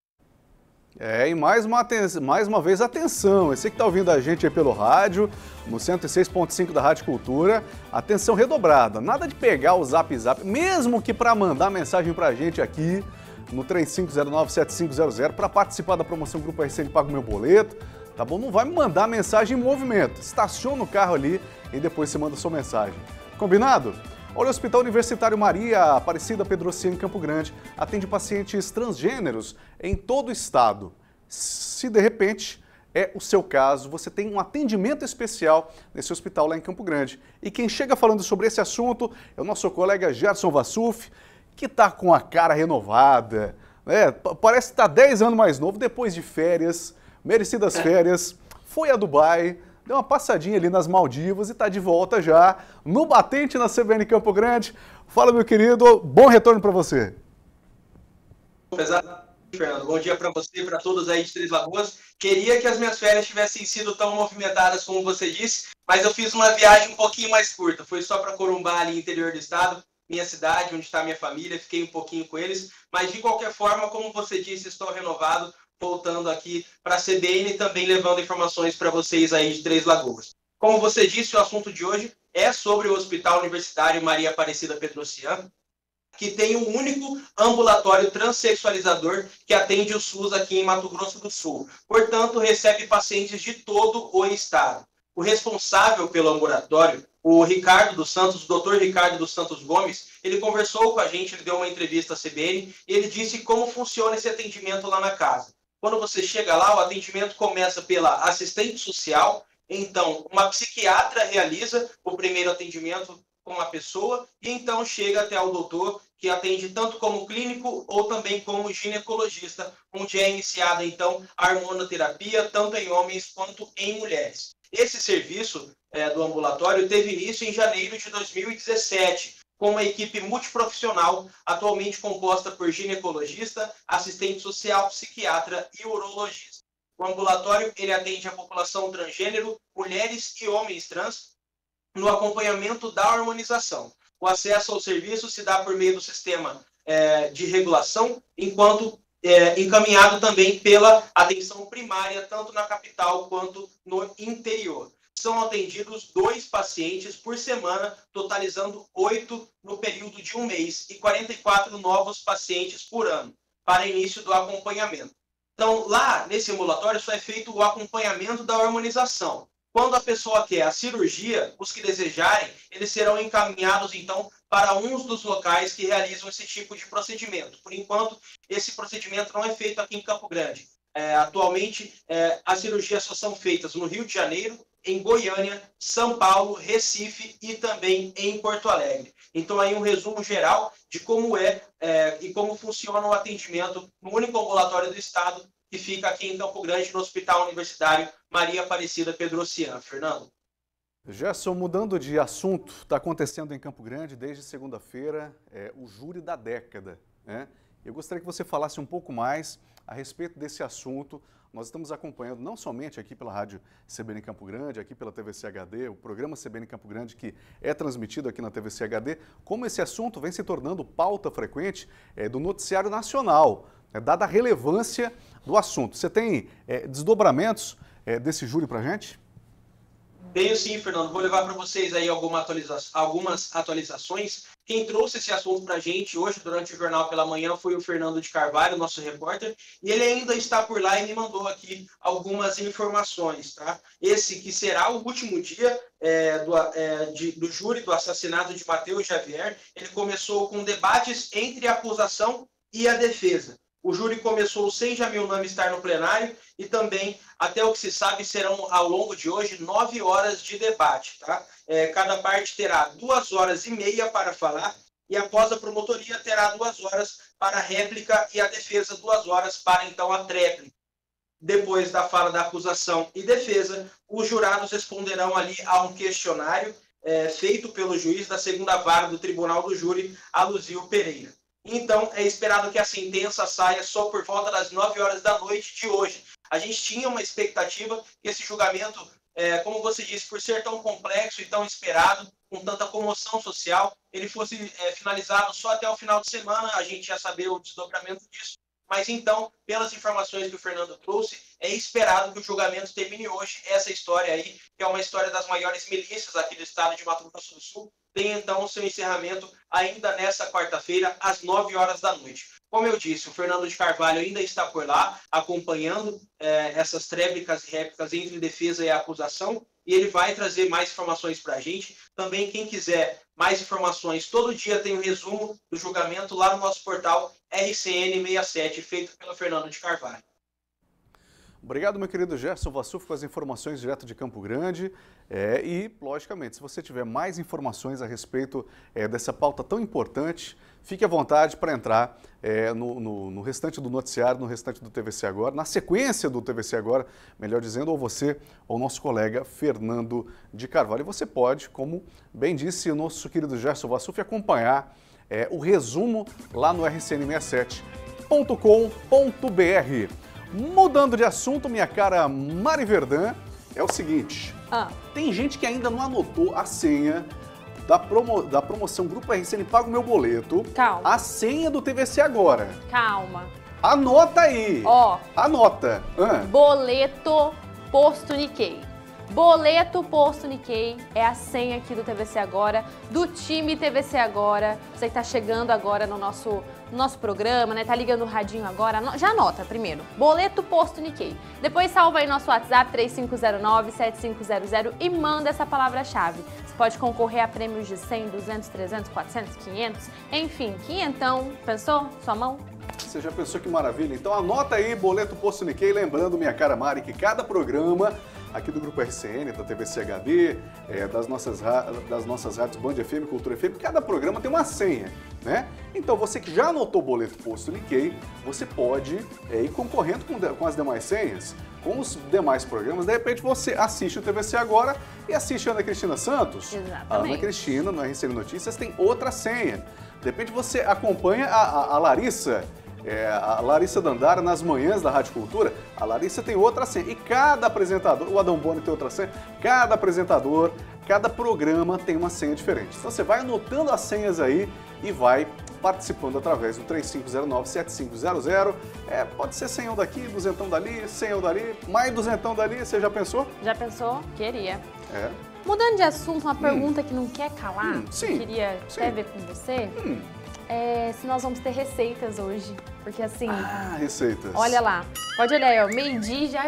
E mais uma vez, atenção, você que está ouvindo a gente aí pelo rádio, no 106.5 da Rádio Cultura, atenção redobrada, nada de pegar o Zap, mesmo que para mandar mensagem pra gente aqui no 3509-7500 para participar da promoção Grupo RCN Paga o Meu Boleto, tá bom? Não vai me mandar mensagem em movimento, estaciona o carro ali e depois você manda sua mensagem. Combinado? Olha, o Hospital Universitário Maria Aparecida Pedrocian em Campo Grande atende pacientes transgêneros em todo o estado. Se de repente é o seu caso, você tem um atendimento especial nesse hospital lá em Campo Grande. E quem chega falando sobre esse assunto é o nosso colega Gerson Vassuf, que está com a cara renovada, né? Parece que está 10 anos mais novo, depois de férias, merecidas férias, foi a Dubai, deu uma passadinha ali nas Maldivas e está de volta já no batente na CBN Campo Grande. Fala, meu querido, bom retorno para você. Exatamente, Fernando. Bom dia para você e para todos aí de Três Lagoas. Queria que as minhas férias tivessem sido tão movimentadas como você disse, mas eu fiz uma viagem um pouquinho mais curta. Foi só para Corumbá, ali interior do estado, minha cidade, onde está minha família. Fiquei um pouquinho com eles, mas de qualquer forma, como você disse, estou renovado, voltando aqui para a CBN e também levando informações para vocês aí de Três Lagoas. Como você disse, o assunto de hoje é sobre o Hospital Universitário Maria Aparecida Pedrocian, que tem um único ambulatório transexualizador que atende o SUS aqui em Mato Grosso do Sul. Portanto, recebe pacientes de todo o estado. O responsável pelo ambulatório, o Ricardo dos Santos, o Dr. Ricardo dos Santos Gomes, ele conversou com a gente, ele deu uma entrevista à CBN e ele disse como funciona esse atendimento lá na casa. Quando você chega lá, o atendimento começa pela assistente social, então uma psiquiatra realiza o primeiro atendimento com a pessoa e então chega até o doutor, que atende tanto como clínico ou também como ginecologista, onde é iniciada então a hormonoterapia, tanto em homens quanto em mulheres. Esse serviço do ambulatório teve início em janeiro de 2017, com uma equipe multiprofissional, atualmente composta por ginecologista, assistente social, psiquiatra e urologista. O ambulatório ele atende a população transgênero, mulheres e homens trans, no acompanhamento da hormonização. O acesso ao serviço se dá por meio do sistema de regulação, enquanto encaminhado também pela atenção primária, tanto na capital quanto no interior. São atendidos 2 pacientes por semana, totalizando 8 no período de um mês e 44 novos pacientes por ano, para início do acompanhamento. Então, lá nesse ambulatório só é feito o acompanhamento da hormonização. Quando a pessoa quer a cirurgia, os que desejarem, eles serão encaminhados, então, para uns dos locais que realizam esse tipo de procedimento. Por enquanto, esse procedimento não é feito aqui em Campo Grande. Atualmente, as cirurgias só são feitas no Rio de Janeiro, em Goiânia, São Paulo, Recife e também em Porto Alegre. Então, aí um resumo geral de como e como funciona o atendimento no único ambulatório do estado que fica aqui em Campo Grande, no Hospital Universitário Maria Aparecida Pedrocian. Fernando. Gerson, mudando de assunto, está acontecendo em Campo Grande desde segunda-feira o Júri da Década, né? Eu gostaria que você falasse um pouco mais a respeito desse assunto. Nós estamos acompanhando não somente aqui pela Rádio CBN Campo Grande, aqui pela TVC HD, o programa CBN Campo Grande que é transmitido aqui na TVC HD, como esse assunto vem se tornando pauta frequente do noticiário nacional, dada a relevância do assunto. Você tem desdobramentos desse júri para a gente? Tenho sim, Fernando. Vou levar para vocês aí algumas atualizações. Quem trouxe esse assunto para a gente hoje, durante o Jornal pela Manhã, foi o Fernando de Carvalho, nosso repórter, e ele ainda está por lá e me mandou aqui algumas informações, tá? Esse que será o último dia do júri do assassinato de Matheus Xavier, ele começou com debates entre a acusação e a defesa. O júri começou sem Jamil Nami estar no plenário e também, até o que se sabe, serão ao longo de hoje 9 horas de debate. Tá? Cada parte terá 2h30 para falar e após a promotoria terá 2 horas para a réplica e a defesa 2 horas para então a tréplica. Depois da fala da acusação e defesa, os jurados responderão ali a um questionário feito pelo juiz da 2ª Vara do Tribunal do Júri, Aluzio Pereira. Então, é esperado que a sentença saia só por volta das 9 horas da noite de hoje. A gente tinha uma expectativa que esse julgamento, como você disse, por ser tão complexo e tão esperado, com tanta comoção social, ele fosse finalizado só até o final de semana, a gente ia saber o desdobramento disso. Mas então, pelas informações que o Fernando trouxe, é esperado que o julgamento termine hoje. Essa história aí, que é uma história das maiores milícias aqui do estado de Mato Grosso do Sul, tem então o seu encerramento ainda nessa quarta-feira, às 9 horas da noite. Como eu disse, o Fernando de Carvalho ainda está por lá, acompanhando essas tréplicas e réplicas entre defesa e acusação, e ele vai trazer mais informações para a gente. Também, quem quiser mais informações, todo dia tem um resumo do julgamento lá no nosso portal RCN67, feito pelo Fernando de Carvalho. Obrigado, meu querido Gerson Vassuf, com as informações direto de Campo Grande. E, logicamente, se você tiver mais informações a respeito dessa pauta tão importante, fique à vontade para entrar no restante do noticiário, no restante do TVC Agora, na sequência do TVC Agora, melhor dizendo, ou você ou nosso colega Fernando de Carvalho. E você pode, como bem disse o nosso querido Gerson Vassuf, acompanhar o resumo lá no rcn67.com.br. Mudando de assunto, minha cara Mari Verdun, é o seguinte, tem gente que ainda não anotou a senha da promoção Grupo RCN Paga o Meu Boleto. Calma. A senha do TVC Agora. Calma. Anota aí. Anota. Boleto Posto Nikkei. Boleto Posto Nikkei é a senha aqui do TVC Agora, do time TVC Agora. Você que está chegando agora no nosso programa, né? Tá ligando o radinho agora, já anota primeiro. Boleto Posto Nikkei. Depois salva aí nosso WhatsApp 3509-7500 e manda essa palavra-chave. Você pode concorrer a prêmios de 100, 200, 300, 400, 500, enfim, quinhentão. Pensou? Sua mão? Você já pensou que maravilha? Então anota aí, Boleto Posto Nikkei, lembrando, minha cara Mari, que cada programa aqui do Grupo RCN, da TVC HD, das nossas rádios Band FM, Cultura FM, cada programa tem uma senha, né? Então você que já anotou o Boleto Posto Nikkei, você pode ir concorrendo com as demais senhas, com os demais programas. De repente você assiste o TVC Agora e assiste a Ana Cristina Santos. Exatamente. A Ana Cristina, no RCN Notícias, tem outra senha. De repente você acompanha a Larissa, a Larissa Dandara nas manhãs da Rádio Cultura, a Larissa tem outra senha. E cada apresentador, o Adão Boni tem outra senha, cada apresentador, cada programa tem uma senha diferente. Então você vai anotando as senhas aí e vai participando através do 3509-7500. Pode ser 100 daqui, 200 dali, 100 dali, mais 200 dali. Você já pensou? Já pensou? Queria. Mudando de assunto, uma pergunta que não quer calar, que eu queria até ver com você. Se nós vamos ter receitas hoje, porque assim... receitas. Olha lá, pode olhar aí, ó, meio-dia já.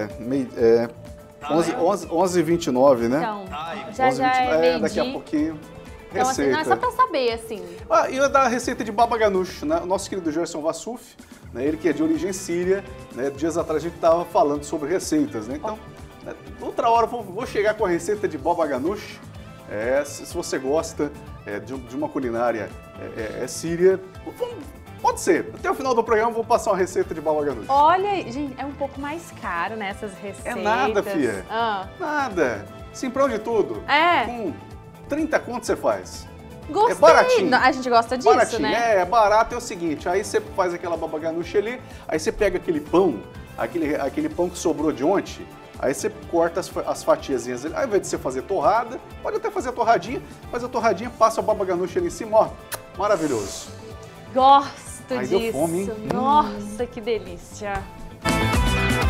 11h29, né? Então, já é meio-dia. Daqui a pouquinho. Então, assim, não é só pra saber, assim. E eu da receita de baba ganoush, né? O nosso querido Gerson Vassuf, né? Ele que é de origem síria, né? Dias atrás a gente tava falando sobre receitas, né? Então, outra hora eu vou chegar com a receita de baba ganoush. Se você gosta de uma culinária síria, pode ser. Até o final do programa eu vou passar uma receita de baba ganoush. Olha, gente, é um pouco mais caro, né, essas receitas. É nada, filha. Nada. Simprão de tudo. Com 30 conto você faz. Gostei. É baratinho. A gente gosta disso, baratinho, né? É barato, é o seguinte, aí você faz aquela baba ganoush ali, aí você pega aquele pão, aquele pão que sobrou de ontem, aí você corta as fatiazinhas ali. Ao invés de você fazer torrada, pode até fazer a torradinha, faz a torradinha, passa a baba ganoush ali em cima, ó, maravilhoso. Gosto aí disso. Deu fome, hein? Nossa, que delícia.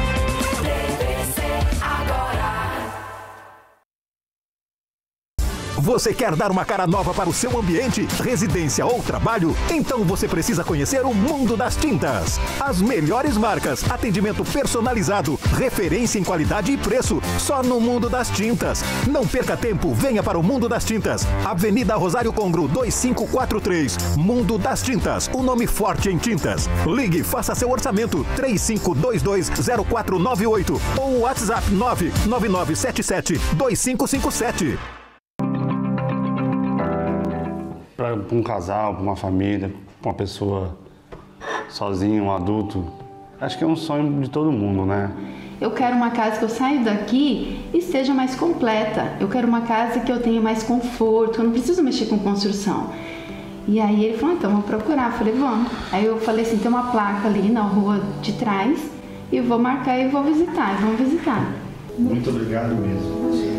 TVC Agora. Você quer dar uma cara nova para o seu ambiente, residência ou trabalho? Então você precisa conhecer o Mundo das Tintas. As melhores marcas, atendimento personalizado, referência em qualidade e preço, só no Mundo das Tintas. Não perca tempo, venha para o Mundo das Tintas. Avenida Rosário Congro, 2543. Mundo das Tintas, o nome forte em tintas. Ligue, faça seu orçamento, 35220498 ou WhatsApp 999772557. Para um casal, para uma família, para uma pessoa sozinha, um adulto, acho que é um sonho de todo mundo, né? Eu quero uma casa que eu saia daqui e seja mais completa. Eu quero uma casa que eu tenha mais conforto, eu não preciso mexer com construção. E aí ele falou, então vamos procurar. Eu falei, vamos. Aí eu falei assim, tem uma placa ali na rua de trás, e eu vou marcar e vou visitar, vamos visitar. Muito obrigado mesmo.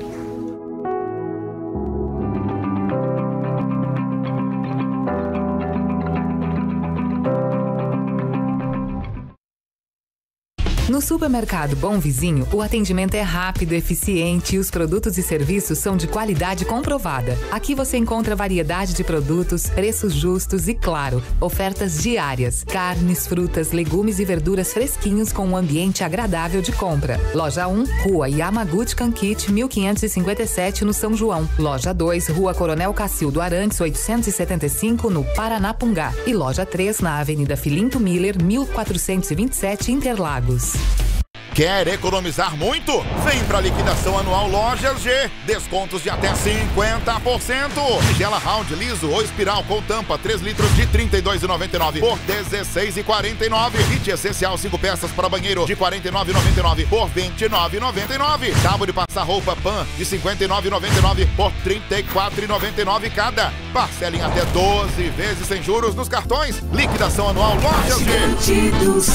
No supermercado Bom Vizinho, o atendimento é rápido, eficiente e os produtos e serviços são de qualidade comprovada. Aqui você encontra variedade de produtos, preços justos e, claro, ofertas diárias. Carnes, frutas, legumes e verduras fresquinhos com um ambiente agradável de compra. Loja 1, Rua Yamaguchi Kankit, 1557, no São João. Loja 2, Rua Coronel Cacildo Arantes, 875, no Paranapungá. E Loja 3, na Avenida Filinto Miller, 1427, Interlagos. Quer economizar muito? Vem pra liquidação anual Lojas G. Descontos de até 50%. Tigela round liso ou espiral com tampa 3 litros de R$ 32,99 por R$ 16,49. Kit essencial 5 peças para banheiro de R$ 49,99 por R$ 29,99. Cabo de passar roupa Pan de R$ 59,99 por R$ 34,99 cada. Parcela em até 12 vezes sem juros nos cartões. Liquidação anual Lojas G.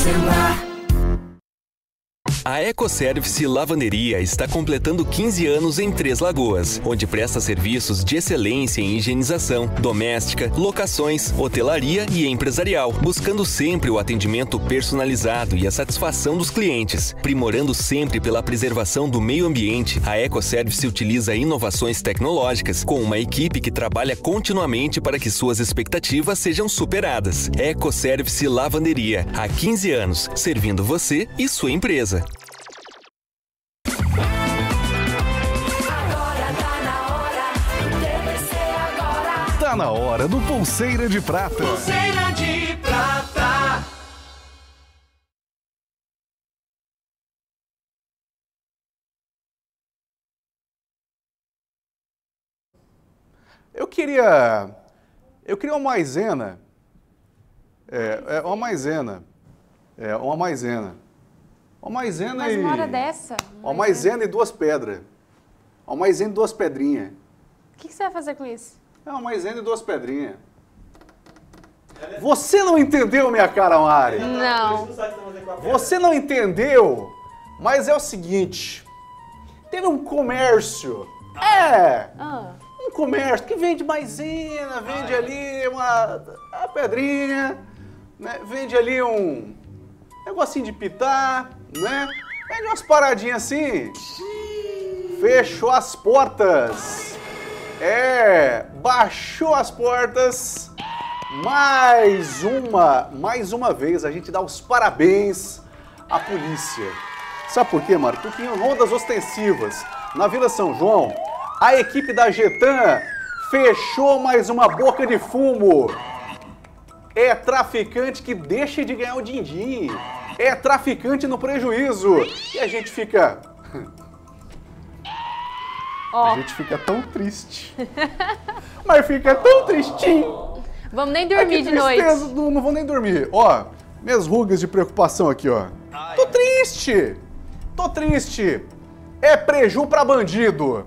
A Ecoservice Lavanderia está completando 15 anos em Três Lagoas, onde presta serviços de excelência em higienização, doméstica, locações, hotelaria e empresarial, buscando sempre o atendimento personalizado e a satisfação dos clientes. Primorando sempre pela preservação do meio ambiente, a Ecoservice utiliza inovações tecnológicas com uma equipe que trabalha continuamente para que suas expectativas sejam superadas. Ecoservice Lavanderia, há 15 anos, servindo você e sua empresa. Tá na hora do Pulseira de Prata. Pulseira de Prata. Eu queria uma maisena. Uma maisena. Uma maisena. Uma maisena Mas uma hora dessa? Uma maisena e 2 pedras. Uma maisena e 2 pedrinhas. O que você vai fazer com isso? É uma maisena e 2 pedrinhas. Você não entendeu, minha cara Mari? Não. Você não entendeu? Mas é o seguinte. Teve um comércio. Um comércio que vende maisena, vende ali uma pedrinha, né? Vende ali um negocinho de pitar, né? Vende umas paradinhas assim. Fechou as portas. Baixou as portas. Mais uma vez a gente dá os parabéns à polícia. Sabe por quê, Mário? Porque em rondas ostensivas na Vila São João, a equipe da Getan fechou mais uma boca de fumo. É traficante que deixa de ganhar o din-din. É traficante no prejuízo. E a gente fica... A gente fica tão triste. Mas fica tão tristinho. Vamos nem dormir de noite. Não vou nem dormir. Ó, minhas rugas de preocupação aqui, ó. Tô triste. Tô triste. É preju pra bandido.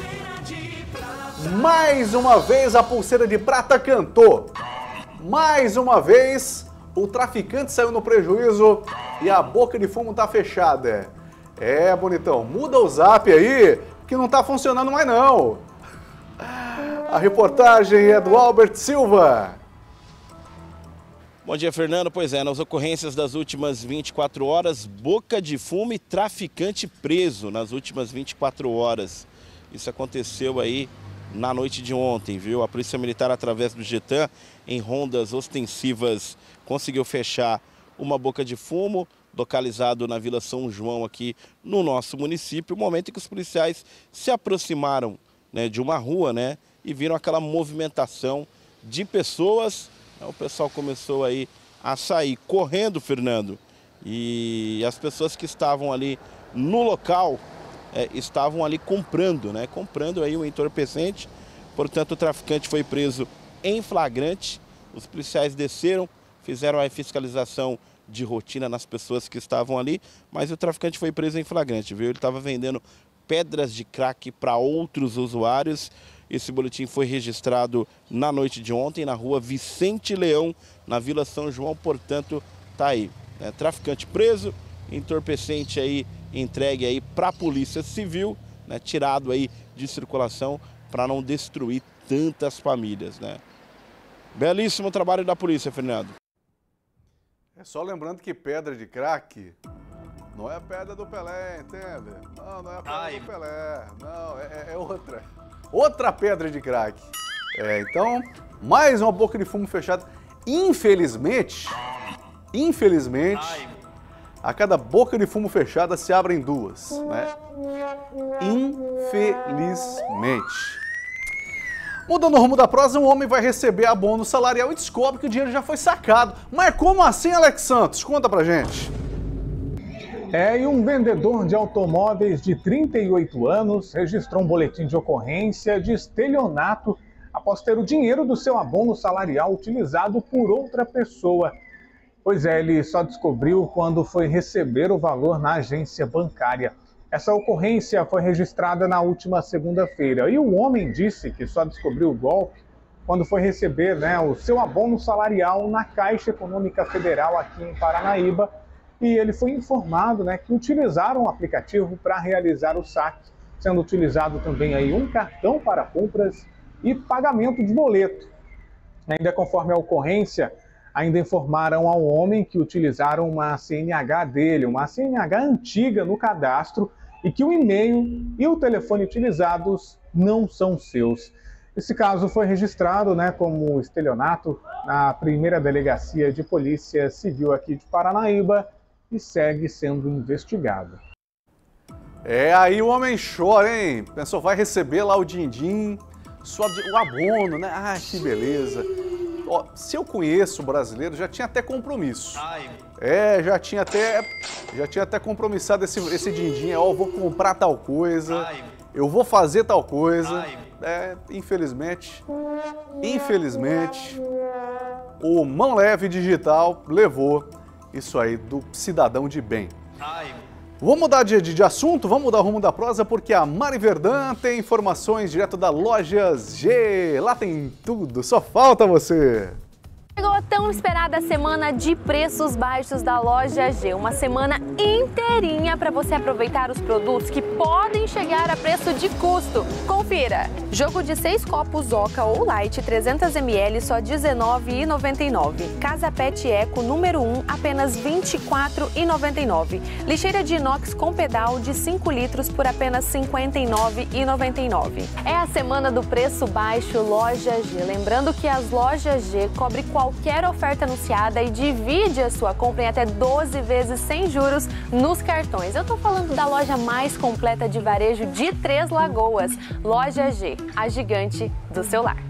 Mais uma vez a pulseira de prata cantou. Mais uma vez o traficante saiu no prejuízo e a boca de fumo tá fechada. Bonitão, muda o zap aí que não tá funcionando mais não. A reportagem é do Albert Silva. Bom dia, Fernando. Pois é, nas ocorrências das últimas 24 horas, boca de fumo e traficante preso nas últimas 24 horas. Isso aconteceu aí na noite de ontem, viu? A Polícia Militar, através do Getan, em rondas ostensivas, conseguiu fechar uma boca de fumo, localizado na Vila São João, aqui no nosso município, o momento em que os policiais se aproximaram, né, de uma rua, né, e viram aquela movimentação de pessoas. O pessoal começou aí a sair correndo, Fernando, e as pessoas que estavam ali no local estavam ali comprando, né, comprando aí um entorpecente. Portanto, o traficante foi preso em flagrante. Os policiais desceram, fizeram a fiscalização de rotina nas pessoas que estavam ali, mas o traficante foi preso em flagrante, viu? Ele estava vendendo pedras de crack para outros usuários. Esse boletim foi registrado na noite de ontem, na rua Vicente Leão, na Vila São João. Portanto, tá aí, né? Traficante preso, entorpecente aí entregue aí para a Polícia Civil, né? Tirado aí de circulação para não destruir tantas famílias, né? Belíssimo trabalho da polícia, Fernando. É só lembrando que pedra de crack não é a pedra do Pelé, entende? Não, não é a pedra do Pelé. Não, é outra. Outra pedra de crack. Então, mais uma boca de fumo fechada. Infelizmente, a cada boca de fumo fechada se abrem duas, né? Infelizmente. Mudando o rumo da prosa, um homem vai receber abono salarial e descobre que o dinheiro já foi sacado. Mas como assim, Alex Santos? Conta pra gente. E um vendedor de automóveis de 38 anos registrou um boletim de ocorrência de estelionato após ter o dinheiro do seu abono salarial utilizado por outra pessoa. Pois é, ele só descobriu quando foi receber o valor na agência bancária. Essa ocorrência foi registrada na última segunda-feira e o homem disse que só descobriu o golpe quando foi receber, né, o seu abono salarial na Caixa Econômica Federal aqui em Paranaíba, e ele foi informado, né, que utilizaram o aplicativo para realizar o saque, sendo utilizado também aí um cartão para compras e pagamento de boleto. Ainda conforme a ocorrência, ainda informaram ao homem que utilizaram uma CNH dele, uma CNH antiga no cadastro, e que o e-mail e o telefone utilizados não são seus. Esse caso foi registrado, né, como estelionato na primeira delegacia de polícia civil aqui de Paranaíba e segue sendo investigado. Aí o homem chora, hein? Pensou, vai receber lá o din-din, o abono, né? Ah, que beleza. Ó, se eu conheço o brasileiro, já tinha até compromisso. Já tinha até compromissado esse din-din. Ó, eu vou comprar tal coisa, eu vou fazer tal coisa. Infelizmente, o Mão Leve Digital levou isso aí do cidadão de bem. Vamos mudar de assunto, vamos mudar o rumo da prosa, porque a Mari Verdun tem informações direto da Lojas G. Lá tem tudo, só falta você. Chegou a tão esperada semana de preços baixos da Loja G. Uma semana inteirinha para você aproveitar os produtos que podem chegar a preço de custo. Confira! Jogo de 6 copos Oca ou Light 300 ml só R$ 19,99. Casa Pet Eco número 1 apenas R$ 24,99. Lixeira de inox com pedal de 5 litros por apenas R$ 59,99. É a semana do preço baixo Loja G. Lembrando que as Lojas G cobrem qualquer oferta anunciada e divide a sua compra em até 12 vezes sem juros nos cartões. Eu tô falando da loja mais completa de varejo de Três Lagoas, Loja G, a gigante do seu lar.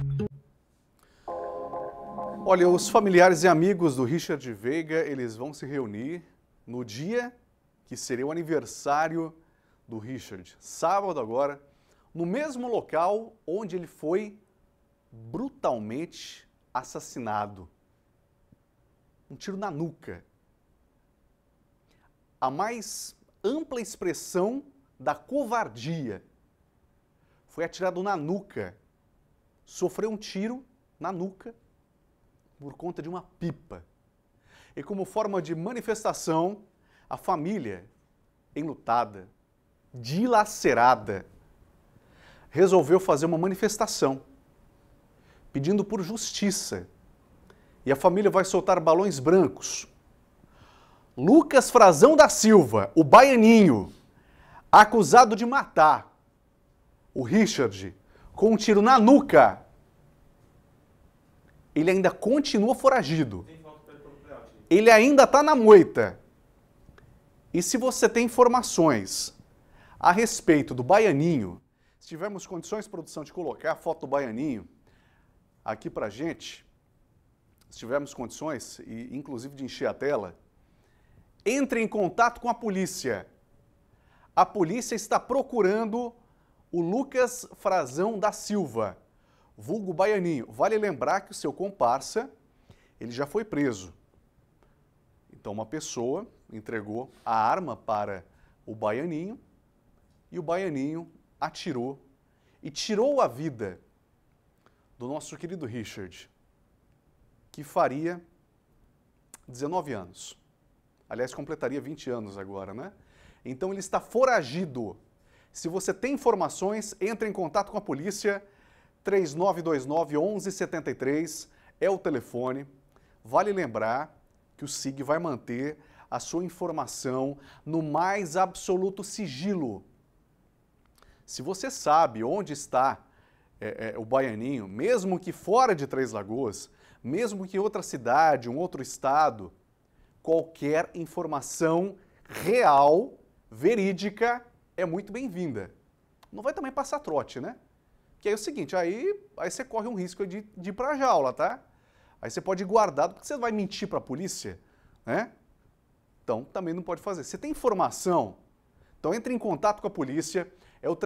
Olha, os familiares e amigos do Richard Veiga, eles vão se reunir no dia que seria o aniversário do Richard, sábado agora, no mesmo local onde ele foi brutalmente assassinado. Um tiro na nuca. A mais ampla expressão da covardia. Foi atirado na nuca. Sofreu um tiro na nuca por conta de uma pipa. E como forma de manifestação, a família, enlutada, dilacerada, resolveu fazer uma manifestação pedindo por justiça. E a família vai soltar balões brancos. Lucas Frazão da Silva, o baianinho, acusado de matar o Richard com um tiro na nuca, ele ainda continua foragido. Ele ainda está na moita. E se você tem informações a respeito do Baianinho, se tivermos condições, produção, de colocar a foto do Baianinho aqui pra gente, se tivermos condições, e inclusive de encher a tela, entre em contato com a polícia. A polícia está procurando o Lucas Frazão da Silva, vulgo Baianinho. Vale lembrar que o seu comparsa, ele já foi preso. Então uma pessoa entregou a arma para o Baianinho e o Baianinho atirou e tirou a vida do nosso querido Richard, que faria 19 anos. Aliás, completaria 20 anos agora, né? Então ele está foragido. Se você tem informações, entre em contato com a polícia. 3929-1173 é o telefone. Vale lembrar que o SIG vai manter a sua informação no mais absoluto sigilo. Se você sabe onde está o Baianinho, mesmo que fora de Três Lagoas, mesmo que em outra cidade, um outro estado, qualquer informação real, verídica, é muito bem-vinda. Não vai também passar trote, né? Que aí é o seguinte, aí você corre um risco de ir pra jaula, tá? Aí você pode ir guardado, porque você vai mentir pra polícia, né? Então, também não pode fazer. Você tem informação? Então, entre em contato com a polícia, é o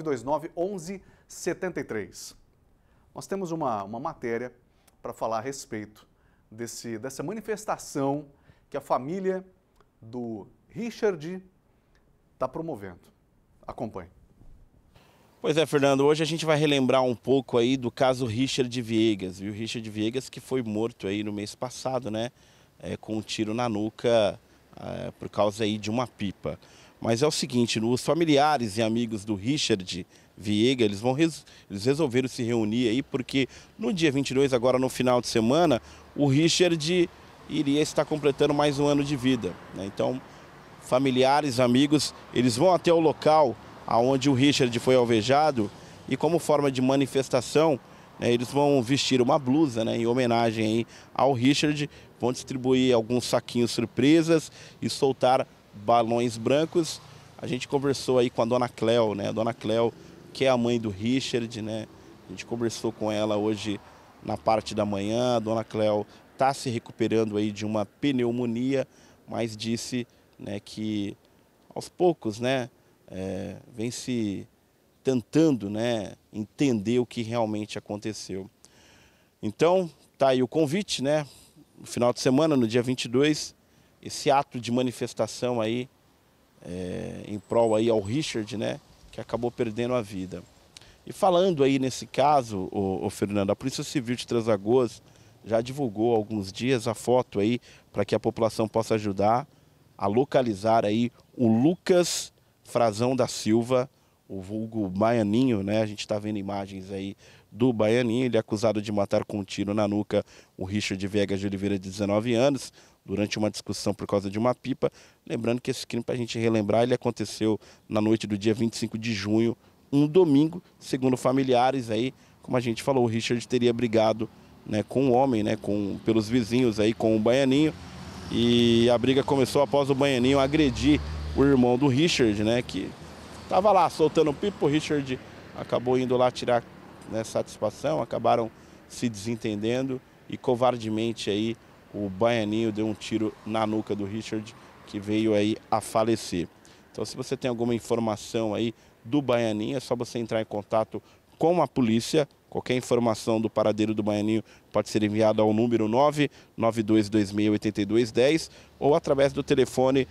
3929-1173. Nós temos uma matéria para falar a respeito dessa manifestação que a família do Richard está promovendo. Acompanhe. Pois é, Fernando, hoje a gente vai relembrar um pouco aí do caso Richard Viegas, viu? Richard Viegas que foi morto aí no mês passado, né? Com um tiro na nuca por causa aí de uma pipa. Mas é o seguinte, os familiares e amigos do Richard Viegas, eles resolveram se reunir aí porque no dia 22, agora no final de semana, o Richard iria estar completando mais um ano de vida, né? Então, familiares, amigos, eles vão até o local onde o Richard foi alvejado e como forma de manifestação, né, eles vão vestir uma blusa, né, em homenagem aí ao Richard, vão distribuir alguns saquinhos surpresas e soltar balões brancos. A gente conversou aí com a dona Cleo, né, a dona Cleo, que é a mãe do Richard, né, a gente conversou com ela hoje na parte da manhã. A dona Cleo está se recuperando aí de uma pneumonia, mas disse, né, que aos poucos, né, vem se tentando, né, entender o que realmente aconteceu. Então, tá aí o convite, né, no final de semana, no dia 22, esse ato de manifestação aí em prol aí ao Richard, né, que acabou perdendo a vida. E falando aí nesse caso, o Fernando, a Polícia Civil de Três Lagoas já divulgou há alguns dias a foto aí para que a população possa ajudar a localizar aí o Lucas Frazão da Silva, o vulgo Baianinho, né? A gente está vendo imagens aí do Baianinho. Ele é acusado de matar com um tiro na nuca o Richard Viegas de Oliveira, de 19 anos, durante uma discussão por causa de uma pipa. Lembrando que esse crime, para a gente relembrar, ele aconteceu na noite do dia 25 de junho, um domingo. Segundo familiares aí, como a gente falou, o Richard teria brigado, né, com o homem, né, pelos vizinhos aí, com o Baianinho. E a briga começou após o Baianinho agredir o irmão do Richard, né, que estava lá soltando pipa. O Richard acabou indo lá tirar, né, satisfação, acabaram se desentendendo e covardemente aí o Baianinho deu um tiro na nuca do Richard, que veio aí a falecer. Então, se você tem alguma informação aí do Baianinho, é só você entrar em contato com a polícia. Qualquer informação do paradeiro do Baianinho pode ser enviada ao número 992268210 ou através do telefone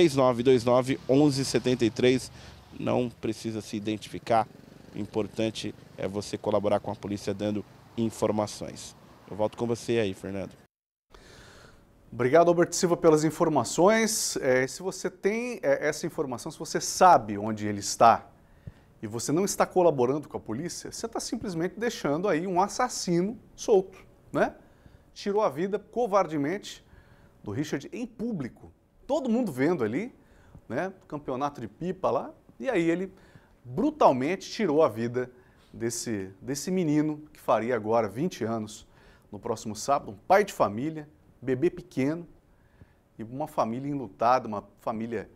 3929-1173. Não precisa se identificar. O importante é você colaborar com a polícia dando informações. Eu volto com você aí, Fernando. Obrigado, Albert Silva, pelas informações. Se você tem essa informação, se você sabe onde ele está e você não está colaborando com a polícia, você está simplesmente deixando aí um assassino solto, né? Tirou a vida covardemente do Richard em público. Todo mundo vendo ali, né? Campeonato de pipa lá. E aí ele brutalmente tirou a vida desse menino que faria agora 20 anos no próximo sábado, um pai de família, bebê pequeno e uma família enlutada, uma família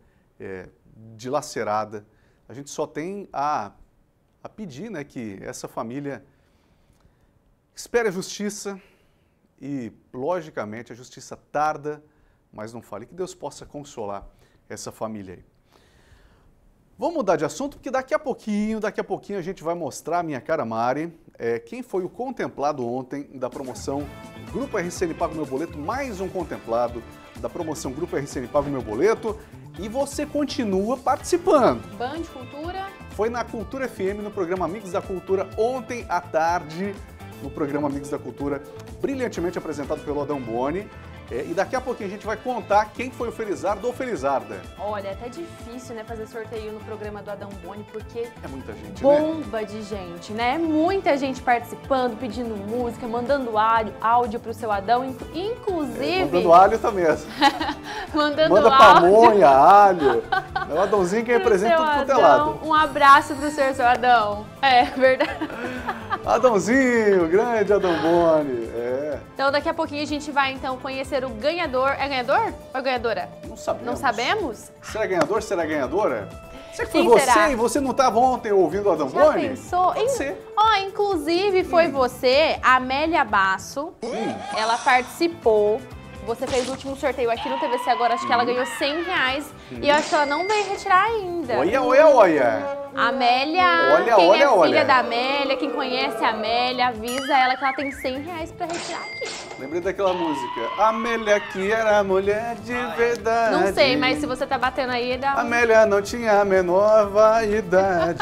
dilacerada. A gente só tem a pedir, né, que essa família espere a justiça e, logicamente, a justiça tarda, mas não falha. Que Deus possa consolar essa família aí. Vamos mudar de assunto, porque daqui a pouquinho a gente vai mostrar, minha cara Mari, quem foi o contemplado ontem da promoção Grupo RCN Paga o Meu Boleto, mais um contemplado da promoção Grupo RCN Paga o Meu Boleto, e você continua participando. Band Cultura. Foi na Cultura FM, no programa Amigos da Cultura, ontem à tarde, no programa Amigos da Cultura, brilhantemente apresentado pelo Adão Boni. E daqui a pouquinho a gente vai contar quem foi o Felizardo ou Felizarda. Olha, é até difícil, né, fazer sorteio no programa do Adão Boni, porque é muita gente, bomba, né, de gente, né? Muita gente participando, pedindo música, mandando áudio pro seu Adão, inclusive... mandando alho também. Manda pamonha, alho. É o Adãozinho que representa tudo quanto é lado. Um abraço pro seu Adão. É, verdade. Adãozinho, grande Adão Boni. Então daqui a pouquinho a gente vai então conhecer o ganhador. É ganhador ou ganhadora? Não sabemos. Não sabemos? Será ganhador, será ganhadora? Será que foi você será? E você não estava ontem ouvindo o Adão Boni? Já pensou? Pode ser. Ó, inclusive foi você, a Amélia Basso. Ela participou. Você fez o último sorteio aqui no TVC agora, acho que ela ganhou R$100 e eu acho que ela não veio retirar ainda. Olha. Amélia, quem é filha da Amélia, quem conhece a Amélia, avisa ela que ela tem R$100 pra retirar aqui. Lembrei daquela música, Amélia que era mulher de verdade. Não sei, mas se você tá batendo aí, dá Amélia não tinha a menor vaidade.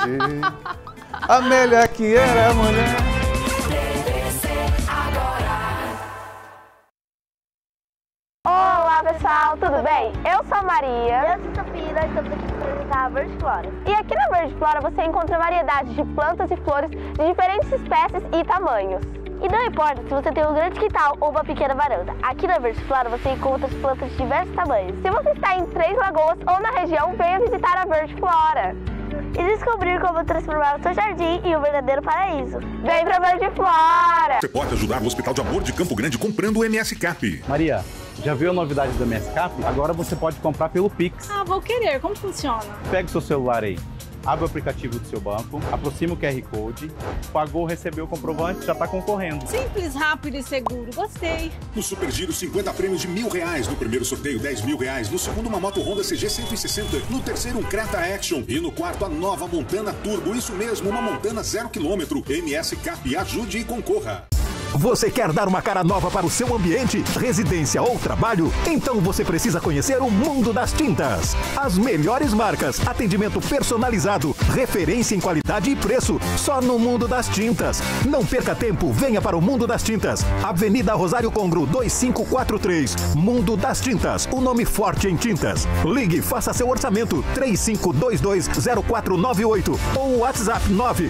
Amélia que era mulher... Olá pessoal, tudo bem? Eu sou a Maria. Eu sou a Sofia, nós estamos aqui para apresentar a Verde Flora. E aqui na Verde Flora você encontra variedade de plantas e flores de diferentes espécies e tamanhos. E não importa se você tem um grande quintal ou uma pequena varanda. Aqui na Verde Flora você encontra as plantas de diversos tamanhos. Se você está em Três Lagoas ou na região, venha visitar a Verde Flora e descobrir como transformar o seu jardim em um verdadeiro paraíso. Vem pra Verde Flora! Você pode ajudar o Hospital de Amor de Campo Grande comprando o MS Cap. Maria, já viu a novidade do MS Cap? Agora você pode comprar pelo Pix. Ah, vou querer. Como funciona? Pega o seu celular aí, abre o aplicativo do seu banco, aproxima o QR Code, pagou, recebeu o comprovante, já está concorrendo. Simples, rápido e seguro. Gostei. No Super Giro, 50 prêmios de R$1.000. No primeiro sorteio, R$10.000. No segundo, uma moto Honda CG 160. No terceiro, um Creta Action. E no quarto, a nova Montana Turbo. Isso mesmo, uma Montana 0 km. MS Cap, ajude e concorra. Você quer dar uma cara nova para o seu ambiente, residência ou trabalho? Então você precisa conhecer o mundo das tintas. As melhores marcas, atendimento personalizado, referência em qualidade e preço, só no Mundo das Tintas. Não perca tempo, venha para o Mundo das Tintas. Avenida Rosário Congro, 2543. Mundo das Tintas, o nome forte em tintas. Ligue, faça seu orçamento, 35220498 ou WhatsApp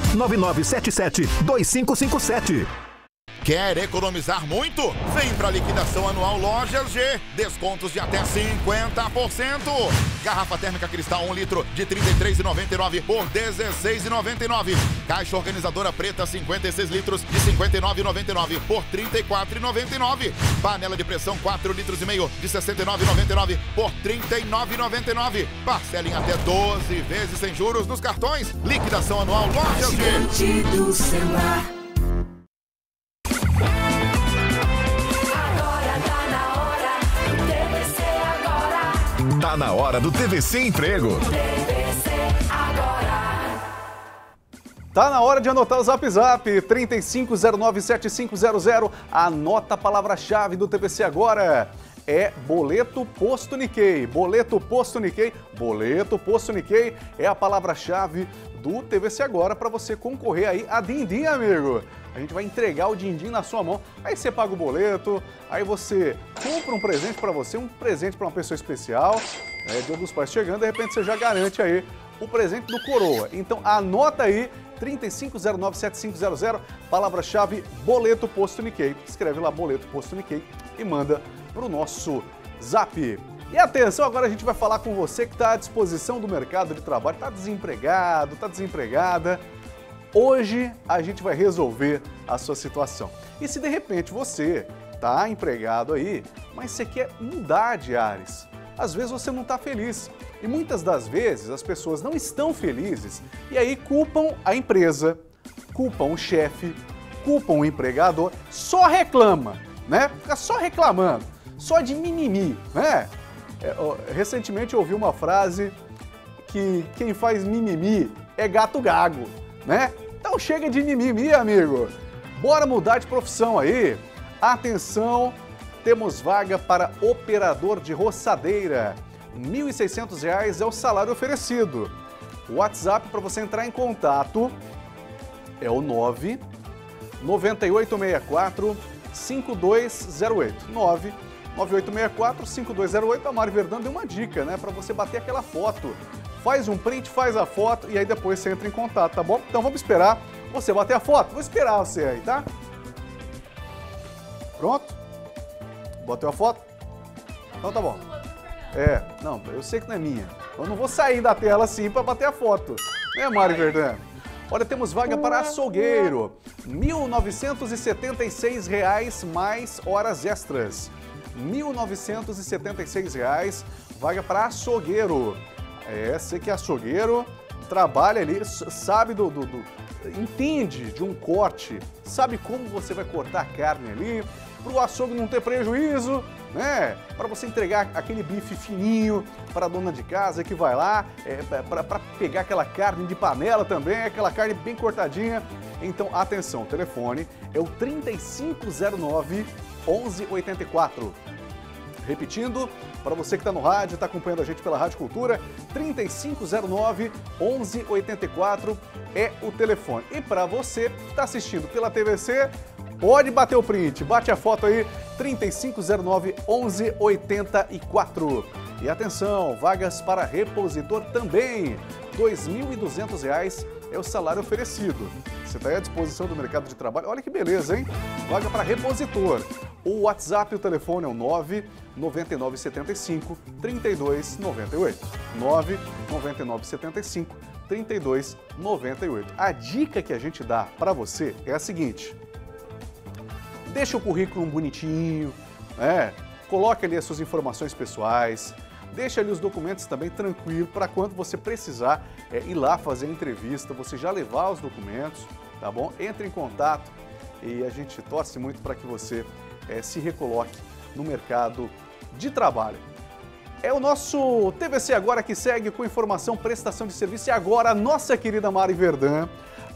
999772557. Quer economizar muito? Vem para a liquidação anual Lojas G. Descontos de até 50%. Garrafa térmica cristal 1 litro de R$ 33,99 por R$ 16,99. Caixa organizadora preta 56 litros de R$ 59,99 por R$ 34,99. Panela de pressão 4 litros e meio de R$ 69,99 por R$ 39,99. Parcela em até 12 vezes sem juros nos cartões. Liquidação anual Lojas G. Tá na hora do TVC Emprego. Tá na hora de anotar o Zap Zap, 35097500. Anota a palavra-chave do TVC agora. É Boleto Posto Nikkei. Boleto Posto Nikkei. Boleto Posto Nikkei é a palavra-chave do TVC agora para você concorrer aí a din-din, amigo. A gente vai entregar o din-din na sua mão, aí você paga o boleto, aí você compra um presente para você, um presente para uma pessoa especial, Dia dos Pais chegando, de repente você já garante aí o presente do Coroa. Então anota aí, 35097500, palavra-chave Boleto Posto Nikkei. Escreve lá Boleto Posto Nikkei e manda pro nosso Zap. E atenção, agora a gente vai falar com você que está à disposição do mercado de trabalho, está desempregado, está desempregada. Hoje a gente vai resolver a sua situação. E se de repente você está empregado aí, mas você quer mudar de ares, às vezes você não está feliz. E muitas das vezes as pessoas não estão felizes e aí culpam a empresa, culpam o chefe, culpam o empregador, só reclama, né? Fica só reclamando, só de mimimi, né? Recentemente eu ouvi uma frase que quem faz mimimi é gato gago, né? Então chega de mimimi, amigo. Bora mudar de profissão aí. Atenção, temos vaga para operador de roçadeira. R$ 1.600 é o salário oferecido. O WhatsApp para você entrar em contato é o 99864-5208. 99864-5208. A Mari Verdão deu uma dica, né? Para você bater aquela foto. Faz um print, faz a foto e aí depois você entra em contato, tá bom? Então vamos esperar você bater a foto. Vou esperar você aí, tá? Pronto? Bateu a foto? Então tá bom. Não, eu sei que não é minha. Eu não vou sair da tela assim para bater a foto. Né, Mari Verdão? Olha, temos vaga para açougueiro. R$ 1.976 mais horas extras. R$ 1.976, vaga para açougueiro. Você que é açougueiro, trabalha ali, sabe entende de um corte, sabe como você vai cortar a carne ali, para o açougue não ter prejuízo, né? Para você entregar aquele bife fininho para a dona de casa que vai lá, para pegar aquela carne de panela também, aquela carne bem cortadinha. Então, atenção, o telefone é o 3509-1184. Repetindo, para você que está no rádio, está acompanhando a gente pela Rádio Cultura, 3509-1184 é o telefone. E para você que está assistindo pela TVC, pode bater o print, bate a foto aí, 3509-1184. E atenção, vagas para repositor também, R$ 2.200 é o salário oferecido. Você está aí à disposição do mercado de trabalho. Olha que beleza, hein? Vaga para repositor. O WhatsApp e o telefone é o 99975-3298. 99975-3298. A dica que a gente dá para você é a seguinte. Deixa o currículo bonitinho, né? Coloque ali as suas informações pessoais. Deixa ali os documentos também tranquilo para quando você precisar ir lá fazer a entrevista, você já levar os documentos, tá bom? Entre em contato e a gente torce muito para que você se recoloque no mercado de trabalho. É o nosso TVC Agora que segue com informação, prestação de serviço. E agora a nossa querida Mari Verdão,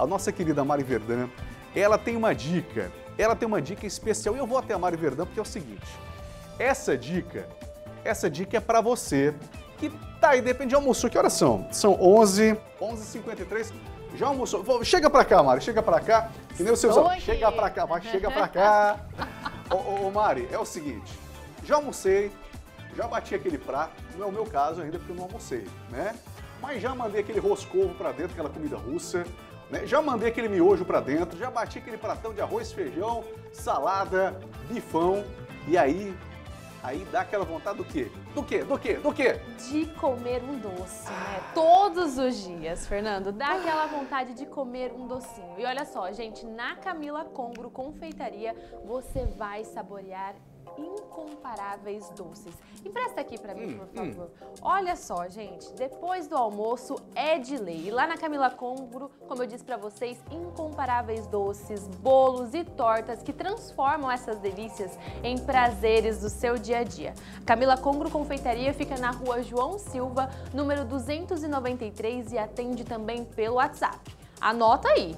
ela tem uma dica especial. E eu vou até a Mari Verdão porque é o seguinte, essa dica é para você que tá aí, depende, já almoçou. Que horas são? São 11h53. Já almoçou? Chega pra cá, Mari, chega pra cá. Que nem o seu... Chega pra cá, vai, chega pra cá. Ô, Mari, é o seguinte, já almocei, já bati aquele prato, não é o meu caso ainda porque eu não almocei, né? Mas já mandei aquele roscovo pra dentro, aquela comida russa, né? Já mandei aquele miojo pra dentro, já bati aquele pratão de arroz, feijão, salada, bifão, e aí dá aquela vontade do quê? Do quê? De comer um doce, né? Todos os dias, Fernando, dá aquela vontade de comer um docinho. E olha só, gente, na Camila Congro Confeitaria você vai saborear incomparáveis doces. Empresta aqui pra mim, por favor. Olha só, gente, depois do almoço é de lei. E lá na Camila Congro, como eu disse pra vocês, incomparáveis doces, bolos e tortas que transformam essas delícias em prazeres do seu dia a dia. Camila Congro Confeitaria fica na Rua João Silva, número 293 e atende também pelo WhatsApp. Anota aí,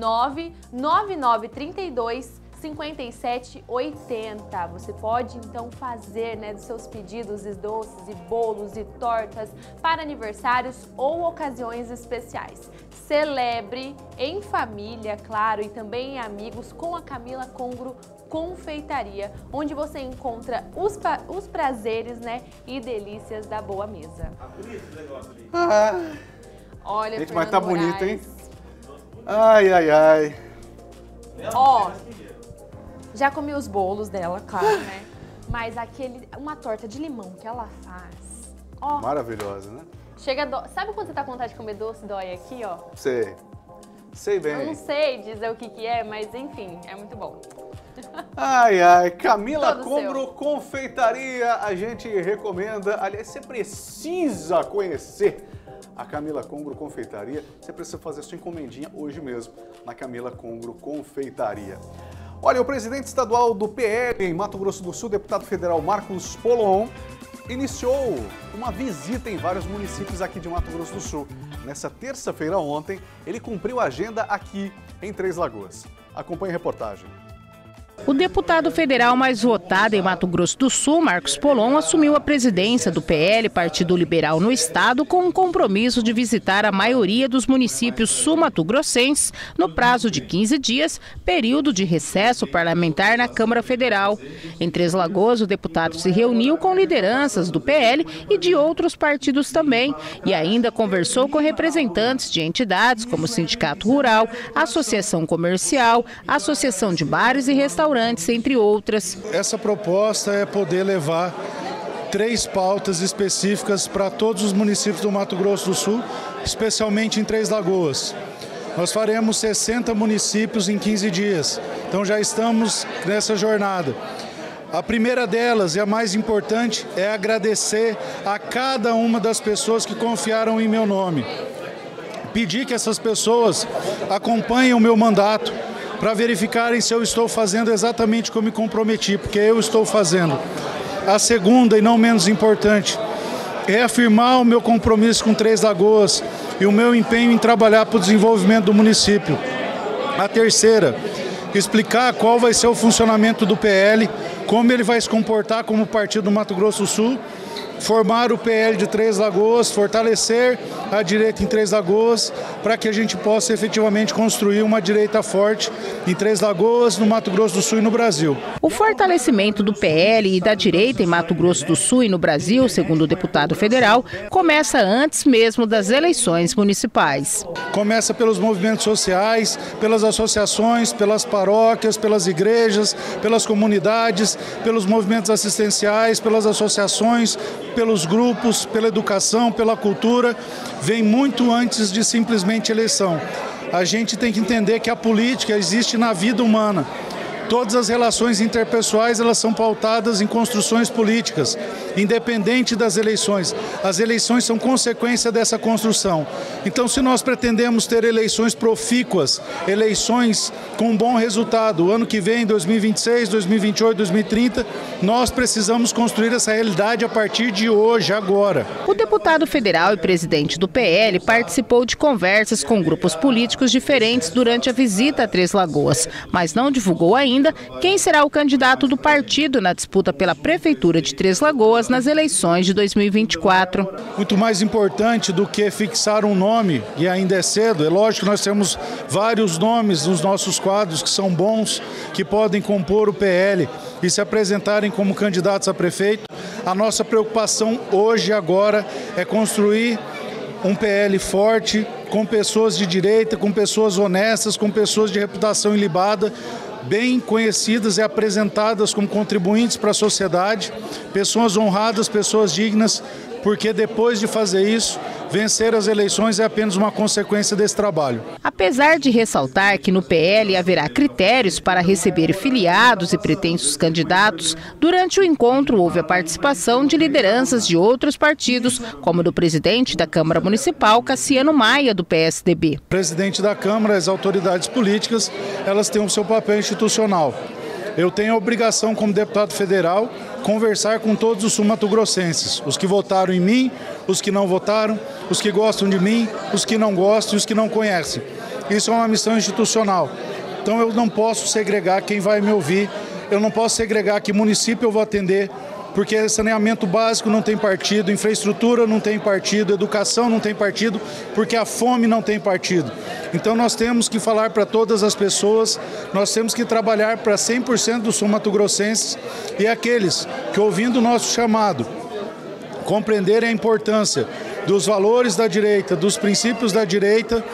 99932-5780. Você pode então fazer, né, dos seus pedidos de doces e bolos e tortas para aniversários ou ocasiões especiais. Celebre em família, claro, e também em amigos com a Camila Congro Confeitaria, onde você encontra os prazeres, né, e delícias da boa mesa. Tá bonito esse negócio ali. Olha, gente, Fernando mas tá Moraes. bonito, hein? Ai. Ó, já comi os bolos dela, claro, né? Mas uma torta de limão que ela faz, ó. Maravilhosa, né? Sabe quando você tá com vontade de comer doce, dói aqui, ó? Sei. Sei bem. Eu não sei dizer o que é, mas enfim, é muito bom. Ai, ai, Camila Todo Congro seu. Confeitaria, a gente recomenda. Aliás, você precisa conhecer a Camila Congro Confeitaria. Você precisa fazer sua encomendinha hoje mesmo na Camila Congro Confeitaria. Olha, o presidente estadual do PL em Mato Grosso do Sul, deputado federal Marcos Polon, iniciou uma visita em vários municípios aqui de Mato Grosso do Sul. Nessa terça-feira ontem, ele cumpriu a agenda aqui em Três Lagoas. Acompanhe a reportagem. O deputado federal mais votado em Mato Grosso do Sul, Marcos Polon, assumiu a presidência do PL, Partido Liberal no estado, com um compromisso de visitar a maioria dos municípios sul-mato-grossenses no prazo de 15 dias, período de recesso parlamentar na Câmara Federal. Em Três Lagoas, o deputado se reuniu com lideranças do PL e de outros partidos também, e ainda conversou com representantes de entidades como o Sindicato Rural, Associação Comercial, Associação de Bares e Restaurantes, entre outras. Essa proposta é poder levar 3 pautas específicas para todos os municípios do Mato Grosso do Sul, especialmente em Três Lagoas. Nós faremos 60 municípios em 15 dias, então já estamos nessa jornada. A primeira delas, e a mais importante, é agradecer a cada uma das pessoas que confiaram em meu nome. Pedir que essas pessoas acompanhem o meu mandato, para verificarem se eu estou fazendo exatamente como me comprometi, porque eu estou fazendo. A segunda, e não menos importante, é afirmar o meu compromisso com Três Lagoas e o meu empenho em trabalhar para o desenvolvimento do município. A terceira, explicar qual vai ser o funcionamento do PL, como ele vai se comportar como partido do Mato Grosso do Sul, formar o PL de Três Lagoas, fortalecer a direita em Três Lagoas, para que a gente possa efetivamente construir uma direita forte em Três Lagoas, no Mato Grosso do Sul e no Brasil. O fortalecimento do PL e da direita em Mato Grosso do Sul e no Brasil, segundo o deputado federal, começa antes mesmo das eleições municipais. Começa pelos movimentos sociais, pelas associações, pelas paróquias, pelas igrejas, pelas comunidades, pelos movimentos assistenciais, pelas associações, pelos grupos, pela educação, pela cultura, vem muito antes de simplesmente eleição. A gente tem que entender que a política existe na vida humana. Todas as relações interpessoais, elas são pautadas em construções políticas, independente das eleições. As eleições são consequência dessa construção. Então, se nós pretendemos ter eleições profícuas, eleições com bom resultado, ano que vem, 2026, 2028, 2030, nós precisamos construir essa realidade a partir de hoje, agora. O deputado federal e presidente do PL participou de conversas com grupos políticos diferentes durante a visita a Três Lagoas, mas não divulgou ainda quem será o candidato do partido na disputa pela Prefeitura de Três Lagoas nas eleições de 2024. Muito mais importante do que fixar um nome, e ainda é cedo, é lógico que nós temos vários nomes nos nossos quadros que são bons, que podem compor o PL e se apresentarem como candidatos a prefeito. A nossa preocupação hoje e agora é construir um PL forte, com pessoas de direita, com pessoas honestas, com pessoas de reputação ilibada, bem conhecidas e apresentadas como contribuintes para a sociedade, pessoas honradas, pessoas dignas, porque depois de fazer isso, vencer as eleições é apenas uma consequência desse trabalho. Apesar de ressaltar que no PL haverá critérios para receber filiados e pretensos candidatos, durante o encontro houve a participação de lideranças de outros partidos, como do presidente da Câmara Municipal, Cassiano Maia, do PSDB. O presidente da Câmara, as autoridades políticas, elas têm o seu papel institucional. Eu tenho a obrigação, como deputado federal, conversar com todos os sul-mato-grossenses, os que votaram em mim, os que não votaram, os que gostam de mim, os que não gostam e os que não conhecem. Isso é uma missão institucional. Então eu não posso segregar quem vai me ouvir, eu não posso segregar que município eu vou atender, porque saneamento básico não tem partido, infraestrutura não tem partido, educação não tem partido, porque a fome não tem partido. Então nós temos que falar para todas as pessoas, nós temos que trabalhar para 100% dos sul-mato-grossenses e aqueles que, ouvindo o nosso chamado, compreenderem a importância dos valores da direita, dos princípios da direita,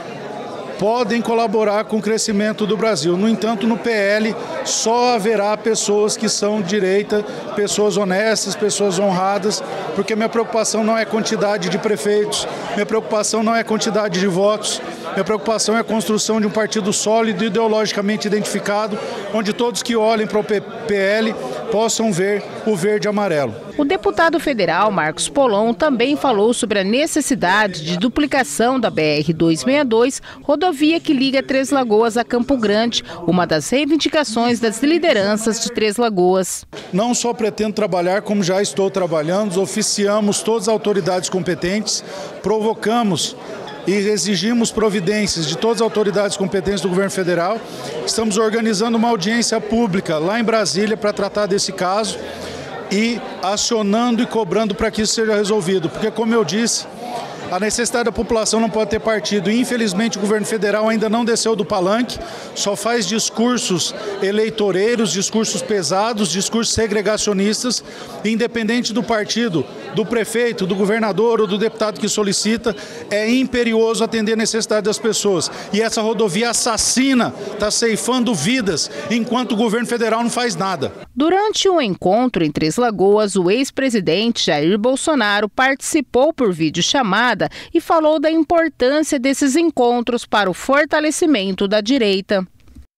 podem colaborar com o crescimento do Brasil. No entanto, no PL só haverá pessoas que são de direita, pessoas honestas, pessoas honradas, porque minha preocupação não é quantidade de prefeitos, minha preocupação não é quantidade de votos, Minha preocupação é a construção de um partido sólido e ideologicamente identificado, onde todos que olhem para o PL possam ver o verde e amarelo. O deputado federal Marcos Polon também falou sobre a necessidade de duplicação da BR-262, rodovia que liga Três Lagoas a Campo Grande, uma das reivindicações das lideranças de Três Lagoas. Não só pretendo trabalhar, como já estou trabalhando, oficiamos todas as autoridades competentes, provocamos e exigimos providências de todas as autoridades competentes do governo federal. Estamos organizando uma audiência pública lá em Brasília para tratar desse caso e acionando e cobrando para que isso seja resolvido. Porque, como eu disse, a necessidade da população não pode ter partido. E, infelizmente, o governo federal ainda não desceu do palanque, só faz discursos eleitoreiros, discursos pesados, discursos segregacionistas, independente do partido, do prefeito, do governador ou do deputado que solicita, é imperioso atender a necessidade das pessoas. E essa rodovia assassina está ceifando vidas, enquanto o governo federal não faz nada. Durante um encontro em Três Lagoas, o ex-presidente Jair Bolsonaro participou por videochamada e falou da importância desses encontros para o fortalecimento da direita.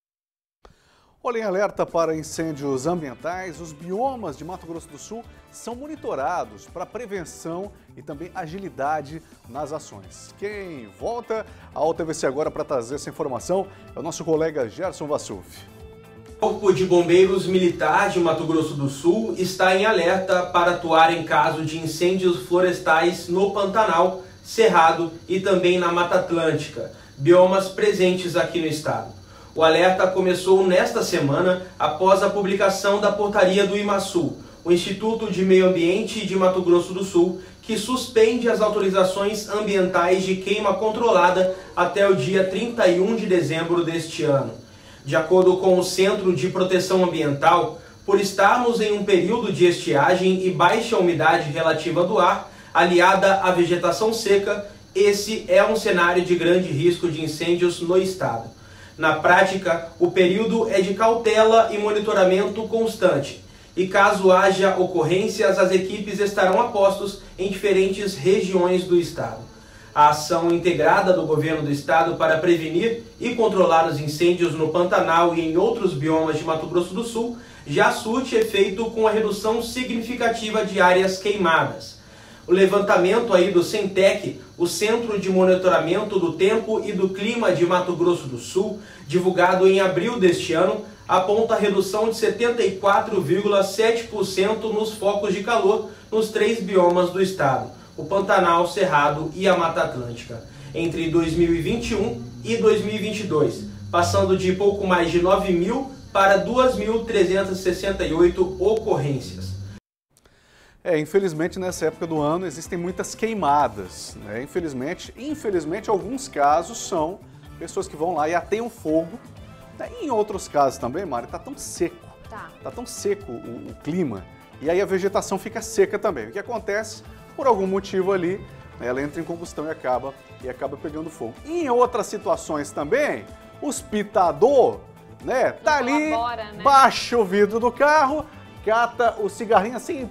Olha, em alerta para incêndios ambientais, os biomas de Mato Grosso do Sul são monitorados para prevenção e também agilidade nas ações. Quem volta ao TVC agora para trazer essa informação é o nosso colega Gerson Vassuf. O Corpo de Bombeiros Militar de Mato Grosso do Sul está em alerta para atuar em caso de incêndios florestais no Pantanal, Cerrado e também na Mata Atlântica, biomas presentes aqui no estado. O alerta começou nesta semana após a publicação da portaria do IMASU, o Instituto de Meio Ambiente de Mato Grosso do Sul, que suspende as autorizações ambientais de queima controlada até o dia 31 de dezembro deste ano. De acordo com o Centro de Proteção Ambiental, por estarmos em um período de estiagem e baixa umidade relativa do ar, aliada à vegetação seca, esse é um cenário de grande risco de incêndios no estado. Na prática, o período é de cautela e monitoramento constante. E caso haja ocorrências, as equipes estarão a postos em diferentes regiões do estado. A ação integrada do governo do estado para prevenir e controlar os incêndios no Pantanal e em outros biomas de Mato Grosso do Sul já surte efeito com a redução significativa de áreas queimadas. O levantamento aí do CENTEC, o Centro de Monitoramento do Tempo e do Clima de Mato Grosso do Sul, divulgado em abril deste ano, aponta a redução de 74,7% nos focos de calor nos 3 biomas do estado, o Pantanal, Cerrado e a Mata Atlântica, entre 2021 e 2022, passando de pouco mais de 9.000 para 2.368 ocorrências. Infelizmente nessa época do ano existem muitas queimadas, né? Infelizmente alguns casos são pessoas que vão lá e ateiam fogo, né? Em outros casos também, Mari, tá tão seco, tá tão seco o clima, e aí a vegetação fica seca também. O que acontece? Por algum motivo ali, né, ela entra em combustão e acaba pegando fogo. E em outras situações também, os pitador, né, tá ali, baixa o vidro do carro, cata o cigarrinho assim,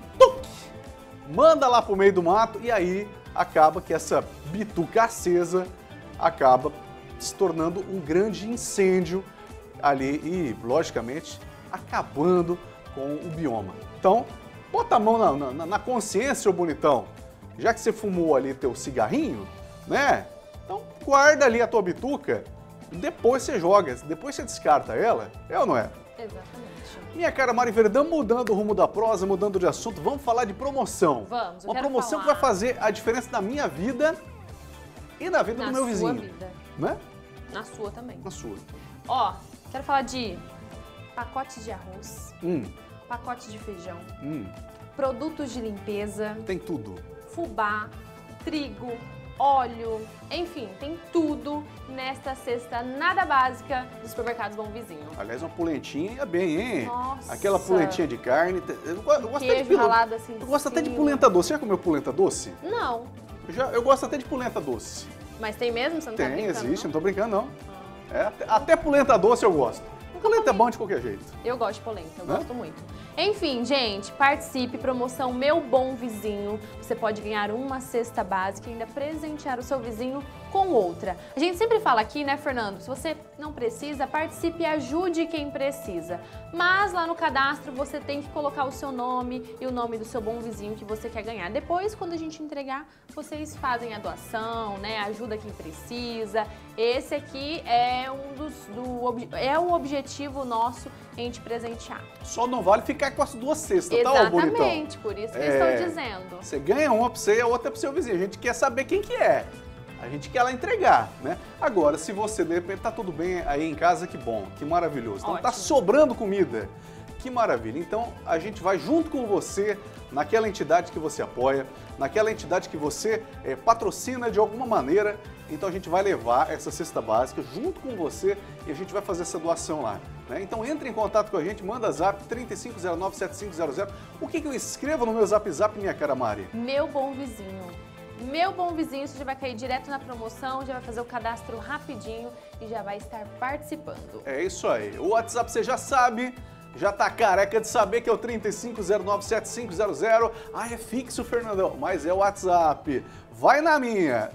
manda lá pro meio do mato e aí acaba que essa bituca acesa acaba se tornando um grande incêndio ali e, logicamente, acabando com o bioma. Então, bota a mão na consciência, ô bonitão. Já que você fumou ali teu cigarrinho, né? Então, guarda ali a tua bituca, depois você joga, depois você descarta ela, é ou não é? Exatamente. Minha cara Mari Verdão, mudando o rumo da prosa, mudando de assunto, vamos falar de promoção. Vamos, uma promoção que vai fazer a diferença na minha vida e na vida do meu vizinho. Na sua vida. Né? Na sua também. Na sua. Ó, quero falar de pacote de arroz, pacote de feijão, produtos de limpeza. Tem tudo. Fubá, trigo, óleo, enfim, tem tudo nesta cesta nada básica dos supermercados Bom Vizinho. Aliás, uma polentinha ia bem, hein? Nossa. Aquela polentinha de carne. Eu gosto queijo ralado assim. Eu gosto até de polenta doce. Você já comeu polenta doce? Não. Eu gosto até de polenta doce. Mas tem mesmo? Você não tá brincando? Tem, existe, não tô brincando não. Até polenta doce eu gosto. Polenta é bom de qualquer jeito. Eu gosto de polenta, eu gosto muito. Enfim, gente, participe, promoção Meu Bom Vizinho. Você pode ganhar uma cesta básica e ainda presentear o seu vizinho com outra. A gente sempre fala aqui, né, Fernando? Se você não precisa, participe e ajude quem precisa. Mas lá no cadastro você tem que colocar o seu nome e o nome do seu bom vizinho que você quer ganhar. Depois, quando a gente entregar, vocês fazem a doação, né? Ajuda quem precisa. Esse aqui é o objetivo nosso em te presentear. Só não vale ficar com as duas cestas, tá, Exatamente, bonitão? Exatamente, por isso que eu estou dizendo. Você ganha uma pra você e a outra pro seu vizinho. A gente quer saber quem que é. A gente quer lá entregar, né? Agora, se você, de repente, tá tudo bem aí em casa, que bom, que maravilhoso. Então tá sobrando comida, que maravilha. Então a gente vai junto com você naquela entidade que você apoia, naquela entidade que você patrocina de alguma maneira. Então a gente vai levar essa cesta básica junto com você e a gente vai fazer essa doação lá, né? Então entre em contato com a gente, manda zap 3509-7500. O que eu escrevo no meu zap, minha cara Mari? Meu bom vizinho. Meu bom vizinho, isso já vai cair direto na promoção, já vai fazer o cadastro rapidinho e já vai estar participando. É isso aí. O WhatsApp você já sabe, já tá careca de saber que é o 3509-7500. Ah, é fixo, Fernandão, mas é o WhatsApp. Vai na minha,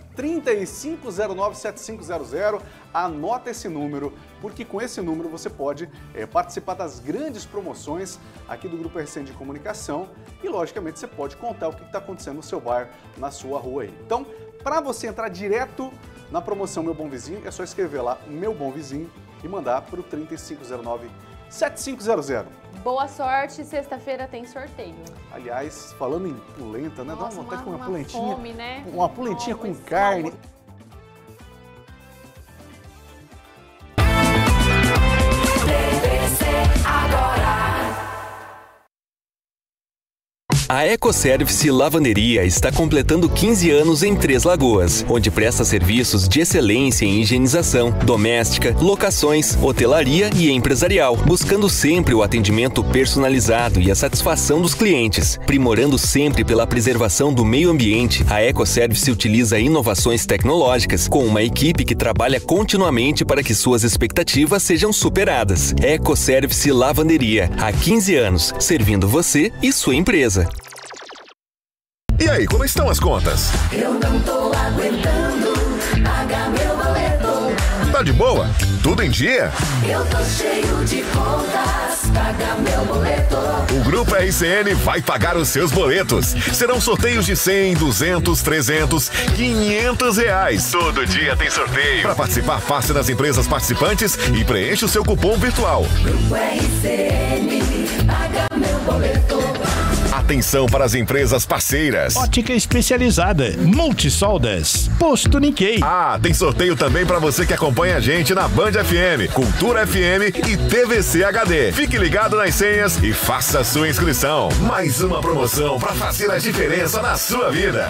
3509-7500, anota esse número, porque com esse número você pode participar das grandes promoções aqui do Grupo RCN de Comunicação e, logicamente, você pode contar o que está acontecendo no seu bairro, na sua rua aí. Então, para você entrar direto na promoção Meu Bom Vizinho, é só escrever lá Meu Bom Vizinho e mandar para o 3509-7500. Boa sorte, sexta-feira tem sorteio. Aliás, falando em polenta, né? Dá uma vontade de comer uma polentinha. Fome, né? Uma polentinha com carne. A Ecoservice Lavanderia está completando 15 anos em Três Lagoas, onde presta serviços de excelência em higienização, doméstica, locações, hotelaria e empresarial, buscando sempre o atendimento personalizado e a satisfação dos clientes. Primorando sempre pela preservação do meio ambiente, a Ecoservice utiliza inovações tecnológicas, com uma equipe que trabalha continuamente para que suas expectativas sejam superadas. Ecoservice Lavanderia, há 15 anos, servindo você e sua empresa. E aí, como estão as contas? Eu não tô aguentando pagar meu boleto. Tá de boa? Tudo em dia? Eu tô cheio de contas, pagar meu boleto. O Grupo RCN vai pagar os seus boletos. Serão sorteios de 100, 200, 300, 500 reais. Todo dia tem sorteio. Para participar, passe nas empresas participantes e preencha o seu cupom virtual. Grupo RCN, paga meu boleto. Atenção para as empresas parceiras. Ótica especializada, Multisoldas, Posto Nikkei. Ah, tem sorteio também para você que acompanha a gente na Band FM, Cultura FM e TVC HD. Fique ligado nas senhas e faça a sua inscrição. Mais uma promoção para fazer a diferença na sua vida.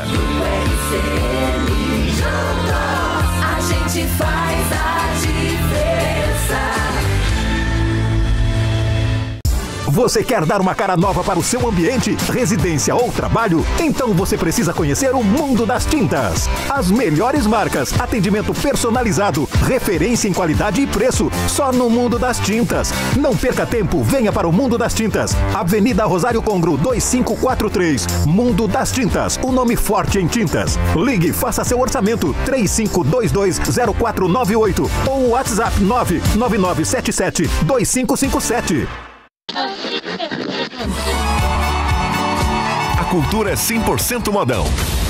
A gente faz a diferença. Você quer dar uma cara nova para o seu ambiente, residência ou trabalho? Então você precisa conhecer o Mundo das Tintas. As melhores marcas, atendimento personalizado, referência em qualidade e preço, só no Mundo das Tintas. Não perca tempo, venha para o Mundo das Tintas. Avenida Rosário Congro, 2543. Mundo das Tintas, o nome forte em tintas. Ligue, faça seu orçamento, 35220498 ou WhatsApp 999772557. A cultura é 100% modão.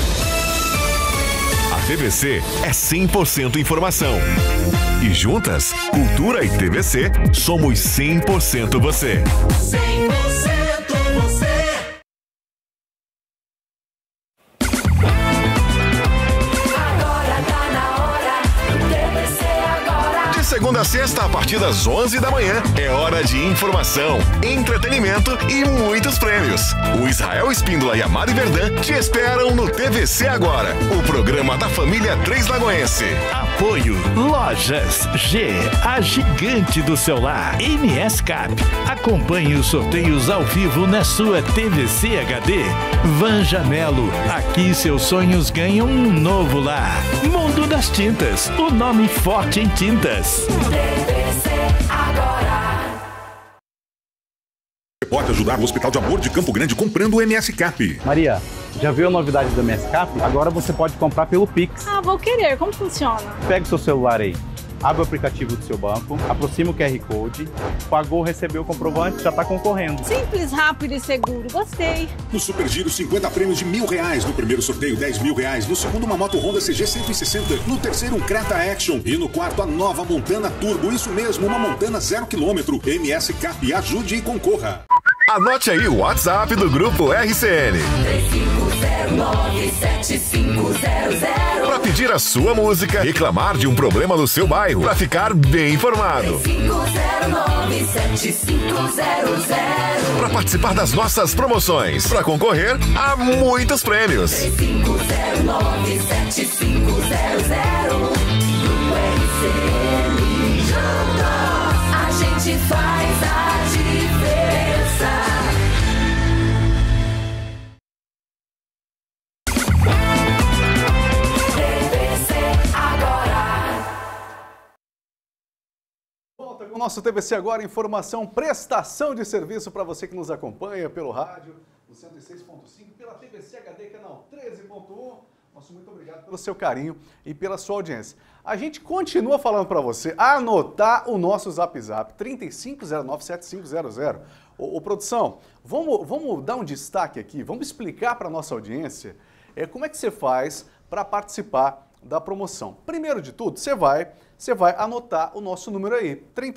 A TVC é 100% informação. E juntas, cultura e TVC, somos 100% você. 100% você. Segunda a sexta, a partir das 11 da manhã, é hora de informação, entretenimento e muitos prêmios. O Israel Espíndola e a Mari Verdã te esperam no TVC Agora, o programa da família Três Lagoense. Apoio Lojas G, a gigante do celular. MS Cap. Acompanhe os sorteios ao vivo na sua TVC HD. Vanja Melo, aqui seus sonhos ganham um novo lar. Mundo das Tintas, o nome forte em tintas. TVC Agora. pode ajudar o Hospital de Amor de Campo Grande comprando o MS Cap. Maria, já viu a novidade do MS Cap? Agora você pode comprar pelo Pix. Ah, vou querer. Como funciona? Pega o seu celular aí, abre o aplicativo do seu banco, aproxima o QR Code, pagou, recebeu o comprovante, já está concorrendo. Simples, rápido e seguro. Gostei. No Super Giro, 50 prêmios de R$1.000. No primeiro sorteio, R$10.000. No segundo, uma moto Honda CG 160. No terceiro, um Creta Action. E no quarto, a nova Montana Turbo. Isso mesmo, uma Montana 0 km. MS Cap, ajude e concorra. Anote aí o WhatsApp do Grupo RCN. 3509-7500. Para pedir a sua música, reclamar de um problema no seu bairro, para ficar bem informado. 3509-7500. Para participar das nossas promoções, para concorrer a muitos prêmios. 3509-7500. Grupo RCN. Juntos a gente faz a diferença. Volta com o nosso TVC Agora, informação, prestação de serviço para você que nos acompanha pelo rádio, no 106.5, pela TVC HD, canal 13.1. Nosso muito obrigado pelo seu carinho e pela sua audiência. A gente continua falando para você anotar o nosso Zap Zap, 3509-7500. Ô, produção, vamos dar um destaque aqui, vamos explicar para a nossa audiência como é que você faz para participar da promoção. Primeiro de tudo, você vai anotar o nosso número aí,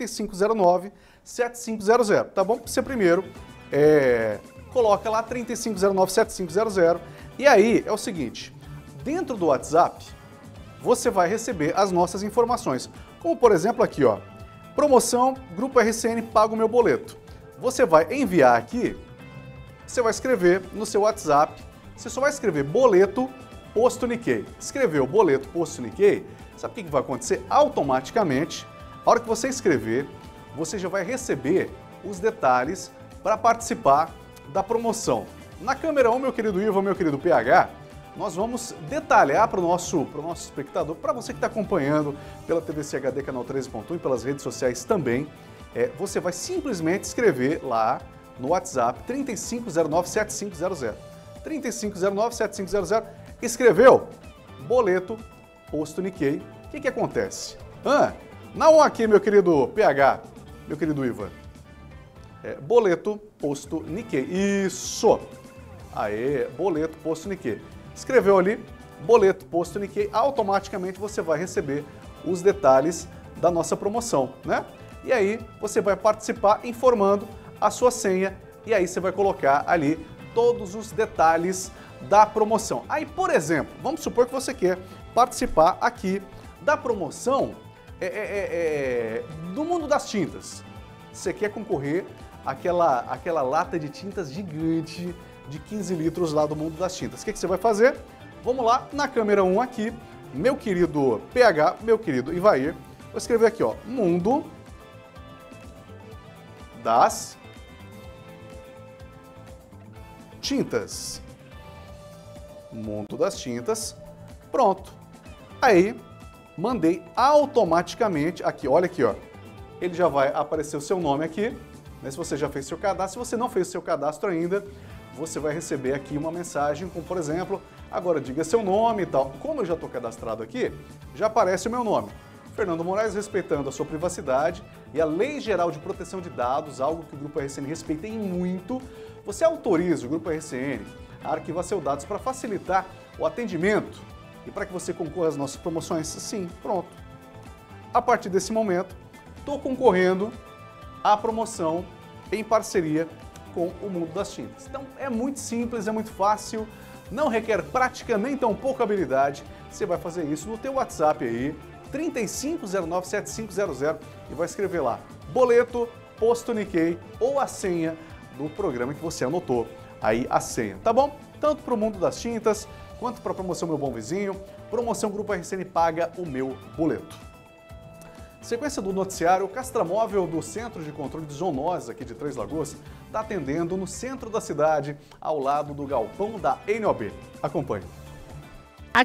3509-7500, tá bom? Você primeiro coloca lá 3509-7500 e aí é o seguinte, dentro do WhatsApp, você vai receber as nossas informações, como por exemplo aqui, ó, promoção, Grupo RCN paga o meu boleto. Você vai enviar aqui, você vai escrever no seu WhatsApp, você só vai escrever boleto posto Nikkei. Escreveu boleto posto Nikkei, sabe o que vai acontecer? Automaticamente, a hora que você escrever, você já vai receber os detalhes para participar da promoção. Na câmera 1, meu querido Ivo, meu querido PH, nós vamos detalhar para o nosso espectador, para você que está acompanhando pela TVC HD Canal 13.1 e pelas redes sociais também, você vai simplesmente escrever lá no WhatsApp 3509-7500. 3509-7500. Escreveu? Boleto posto Nikkei. O que acontece? Na 1 aqui, meu querido PH, meu querido Ivan. Boleto posto Nikkei. Isso! Aê, boleto posto Nikkei. Escreveu ali, boleto posto Nikkei, automaticamente você vai receber os detalhes da nossa promoção, né? E aí você vai participar informando a sua senha e aí você vai colocar ali todos os detalhes da promoção. Aí, por exemplo, vamos supor que você quer participar aqui da promoção do mundo das tintas. Você quer concorrer àquela lata de tintas gigante de 15 litros lá do mundo das tintas. O que você vai fazer? Vamos lá, na câmera 1 aqui, meu querido PH, meu querido Ivair, vou escrever aqui, ó, mundo das tintas. Mundo das tintas. Pronto. Aí, mandei automaticamente aqui, olha aqui, ó. Ele já vai aparecer o seu nome aqui, né, se você já fez seu cadastro. Se você não fez o seu cadastro ainda, você vai receber aqui uma mensagem com, por exemplo, agora diga seu nome e tal. Como eu já estou cadastrado aqui, já aparece o meu nome. Fernando Moraes, respeitando a sua privacidade e a Lei Geral de Proteção de Dados, algo que o Grupo RCN respeita em muito, você autoriza o Grupo RCN a arquivar seus dados para facilitar o atendimento e para que você concorra às nossas promoções? Sim, pronto. A partir desse momento, estou concorrendo à promoção em parceria com o Mundo das Tintas. Então é muito simples, é muito fácil, não requer prática nem tão pouca habilidade. Você vai fazer isso no teu WhatsApp aí, 3509-7500 e vai escrever lá, boleto, posto Nikkei ou a senha do programa que você anotou aí a senha, tá bom? Tanto para o Mundo das Tintas, quanto para a promoção Meu Bom Vizinho, promoção Grupo RCN paga o meu boleto. Sequência do noticiário, o Castramóvel do Centro de Controle de Zoonoses aqui de Três Lagoas está atendendo no centro da cidade, ao lado do galpão da NOB. Acompanhe. A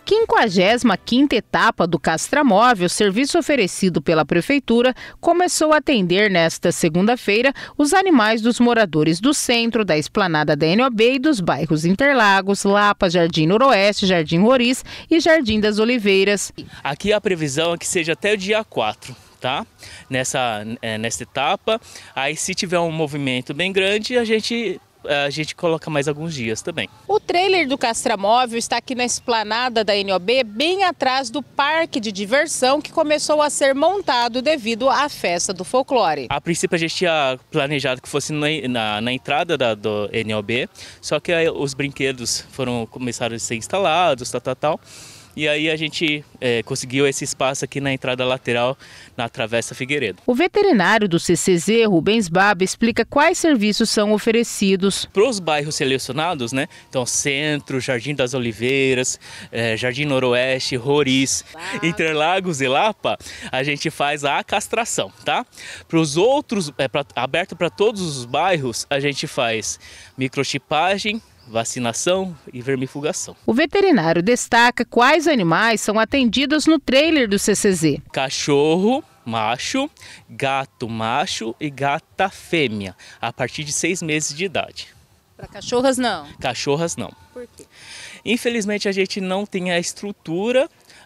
55ª etapa do Castramóvel, serviço oferecido pela Prefeitura, começou a atender nesta segunda-feira os animais dos moradores do centro, da esplanada da NOB e dos bairros Interlagos, Lapa, Jardim Noroeste, Jardim Roriz e Jardim das Oliveiras. Aqui a previsão é que seja até o dia 4. Tá? Nessa etapa, aí se tiver um movimento bem grande, a gente coloca mais alguns dias também. O trailer do Castramóvel está aqui na esplanada da NOB, bem atrás do parque de diversão que começou a ser montado devido à festa do folclore. A princípio a gente tinha planejado que fosse na entrada do NOB, só que aí os brinquedos começaram a ser instalados, tal. E aí a gente conseguiu esse espaço aqui na entrada lateral, na Travessa Figueiredo. O veterinário do CCZ, Rubens Baba, explica quais serviços são oferecidos. Para os bairros selecionados, né? Então, Centro, Jardim das Oliveiras, Jardim Noroeste, Roriz, Interlagos e Lapa, a gente faz a castração, tá? Para os outros, aberto para todos os bairros, a gente faz microchipagem, vacinação e vermifugação. O veterinário destaca quais animais são atendidos no trailer do CCZ. Cachorro macho, gato macho e gata fêmea, a partir de 6 meses de idade. Para cachorras não? Cachorras não. Por quê? Infelizmente a gente não tem a estrutura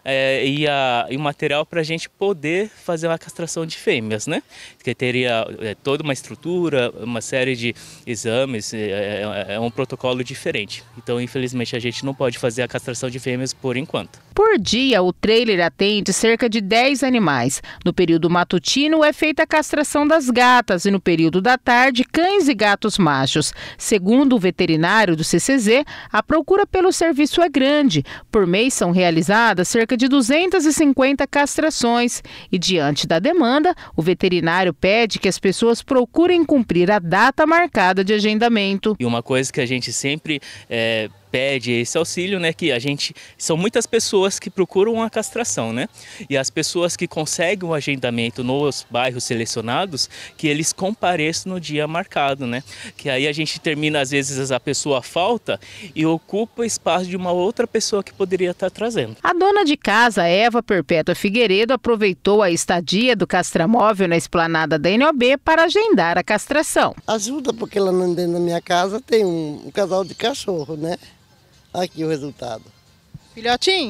e o material para a gente poder fazer uma castração de fêmeas, né? Que teria toda uma estrutura, uma série de exames, é um protocolo diferente. Então, infelizmente, a gente não pode fazer a castração de fêmeas por enquanto. Por dia, o trailer atende cerca de 10 animais. No período matutino, é feita a castração das gatas e no período da tarde, cães e gatos machos. Segundo o veterinário do CCZ, a procura pelo serviço é grande. Por mês são realizadas cerca de 250 castrações e, diante da demanda, o veterinário pede que as pessoas procurem cumprir a data marcada de agendamento. E uma coisa que a gente sempre pede esse auxílio, né, que são muitas pessoas que procuram a castração, né, e as pessoas que conseguem o agendamento nos bairros selecionados, que eles compareçam no dia marcado, né, que aí a gente termina, às vezes a pessoa falta e ocupa o espaço de uma outra pessoa que poderia estar trazendo. A dona de casa, Eva Perpétua Figueiredo, aproveitou a estadia do Castramóvel na esplanada da NOB para agendar a castração. Ajuda porque lá dentro da minha casa tem um casal de cachorro, né? Aqui o resultado. Filhotinho?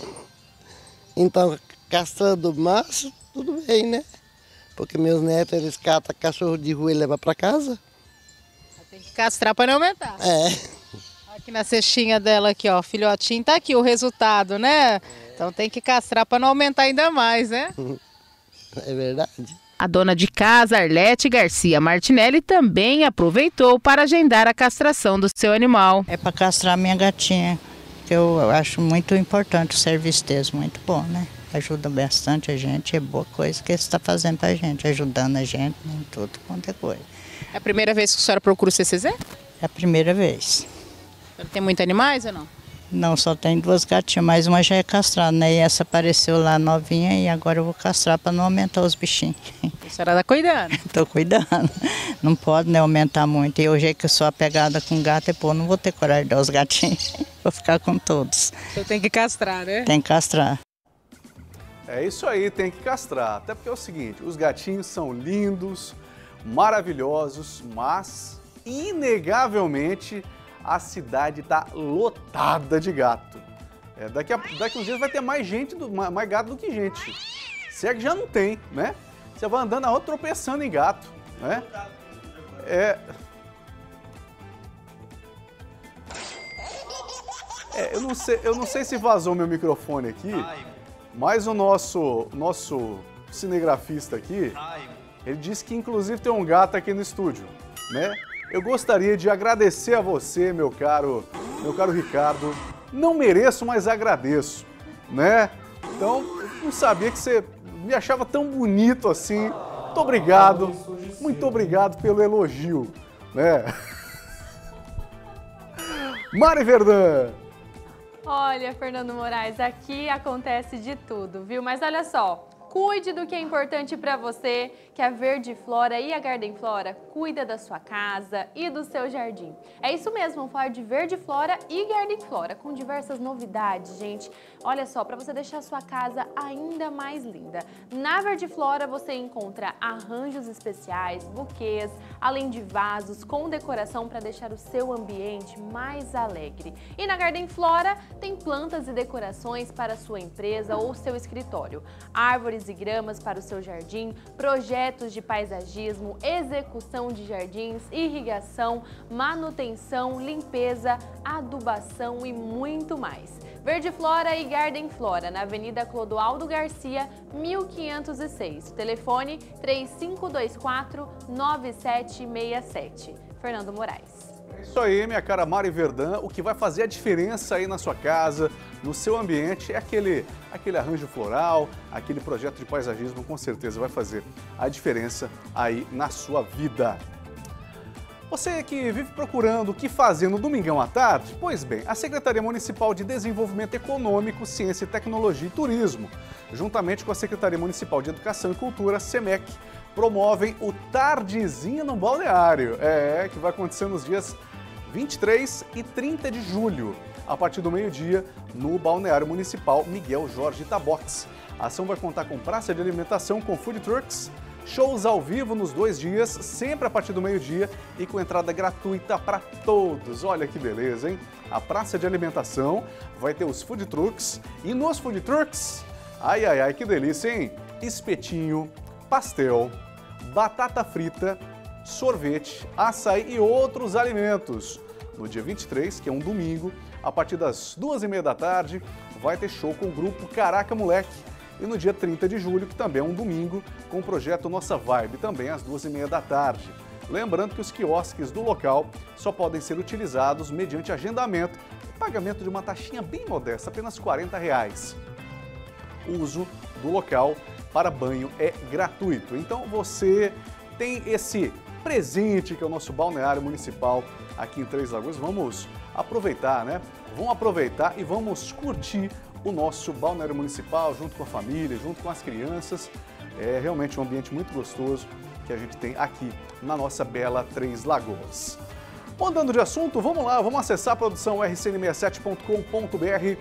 Então, castrando macho, tudo bem, né? Porque meus netos, eles catam cachorro de rua e levam para casa. Tem que castrar para não aumentar. Aqui na cestinha dela, aqui, ó, filhotinho, tá aqui o resultado, né? Então tem que castrar para não aumentar ainda mais, né? É verdade. A dona de casa, Arlete Garcia Martinelli, também aproveitou para agendar a castração do seu animal. É para castrar minha gatinha, que eu acho muito importante o serviço deles, muito bom, né? Ajuda bastante a gente, é boa coisa que eles estão fazendo para a gente, ajudando a gente em tudo quanto é coisa. É a primeira vez que a senhora procura o CCZ? É a primeira vez. Tem muitos animais ou não? Não, só tem 2 gatinhas, mas uma já é castrada, né? E essa apareceu lá novinha e agora eu vou castrar para não aumentar os bichinhos. A senhora está cuidando? Estou cuidando. Não pode, né, aumentar muito. E hoje é que eu sou apegada com gato, não vou ter coragem de dar os gatinhos. Vou ficar com todos. Então tem que castrar, né? Tem que castrar. É isso aí, tem que castrar. Até porque é o seguinte, os gatinhos são lindos, maravilhosos, mas, inegavelmente, a cidade está lotada de gato. Daqui uns dias vai ter mais gato do que gente. Se é que já não tem, né? Você vai andando na rua tropeçando em gato, né? Eu não sei se vazou meu microfone aqui, mas o nosso cinegrafista aqui, ele disse que inclusive tem um gato aqui no estúdio, né? Eu gostaria de agradecer a você, meu caro Ricardo. Não mereço, mas agradeço, né? Então, eu não sabia que você me achava tão bonito assim. Muito obrigado pelo elogio, né? Mari Verdun. Olha, Fernando Moraes, aqui acontece de tudo, viu? Mas olha só, Cuide do que é importante para você, que a Verde Flora e a Garden Flora cuida da sua casa e do seu jardim. É isso mesmo, vamos falar de Verde Flora e Garden Flora, com diversas novidades, gente. Olha só, para você deixar a sua casa ainda mais linda. Na Verde Flora você encontra arranjos especiais, buquês, além de vasos com decoração para deixar o seu ambiente mais alegre. E na Garden Flora tem plantas e decorações para a sua empresa ou seu escritório, árvores e gramas para o seu jardim, projetos de paisagismo, execução de jardins, irrigação, manutenção, limpeza, adubação e muito mais. Verde Flora e Garden Flora, na Avenida Clodoaldo Garcia, 1506. Telefone 3524-9767. Fernando Moraes. É isso aí, minha cara Mari Verdun. O que vai fazer a diferença aí na sua casa, no seu ambiente, é aquele arranjo floral, aquele projeto de paisagismo, com certeza vai fazer a diferença aí na sua vida. Você que vive procurando o que fazer no domingão à tarde? Pois bem, a Secretaria Municipal de Desenvolvimento Econômico, Ciência, Tecnologia e Turismo, juntamente com a Secretaria Municipal de Educação e Cultura, SEMEC, promovem o Tardezinha no Balneário, que vai acontecer nos dias 23 e 30 de julho, a partir do meio-dia, no Balneário Municipal Miguel Jorge Tabox. A ação vai contar com praça de alimentação com food trucks, shows ao vivo nos 2 dias, sempre a partir do meio-dia e com entrada gratuita para todos. Olha que beleza, hein? A praça de alimentação vai ter os food trucks e nos food trucks, ai, ai, ai, que delícia, hein? Espetinho, pastel, batata frita, sorvete, açaí e outros alimentos. No dia 23, que é um domingo, a partir das 2h30 da tarde, vai ter show com o grupo Caraca Moleque. E no dia 30 de julho, que também é um domingo, com o projeto Nossa Vibe, também às 2h30 da tarde. Lembrando que os quiosques do local só podem ser utilizados mediante agendamento e pagamento de uma taxinha bem modesta, apenas R$ 40. O uso do local para banho é gratuito. Então você tem esse presente que é o nosso balneário municipal aqui em Três Lagoas. Vamos aproveitar, né? Vamos aproveitar e vamos curtir o nosso balneário municipal junto com a família, junto com as crianças. É realmente um ambiente muito gostoso que a gente tem aqui na nossa bela Três Lagoas. Mudando de assunto, vamos lá, vamos acessar a produção rcn67.com.br,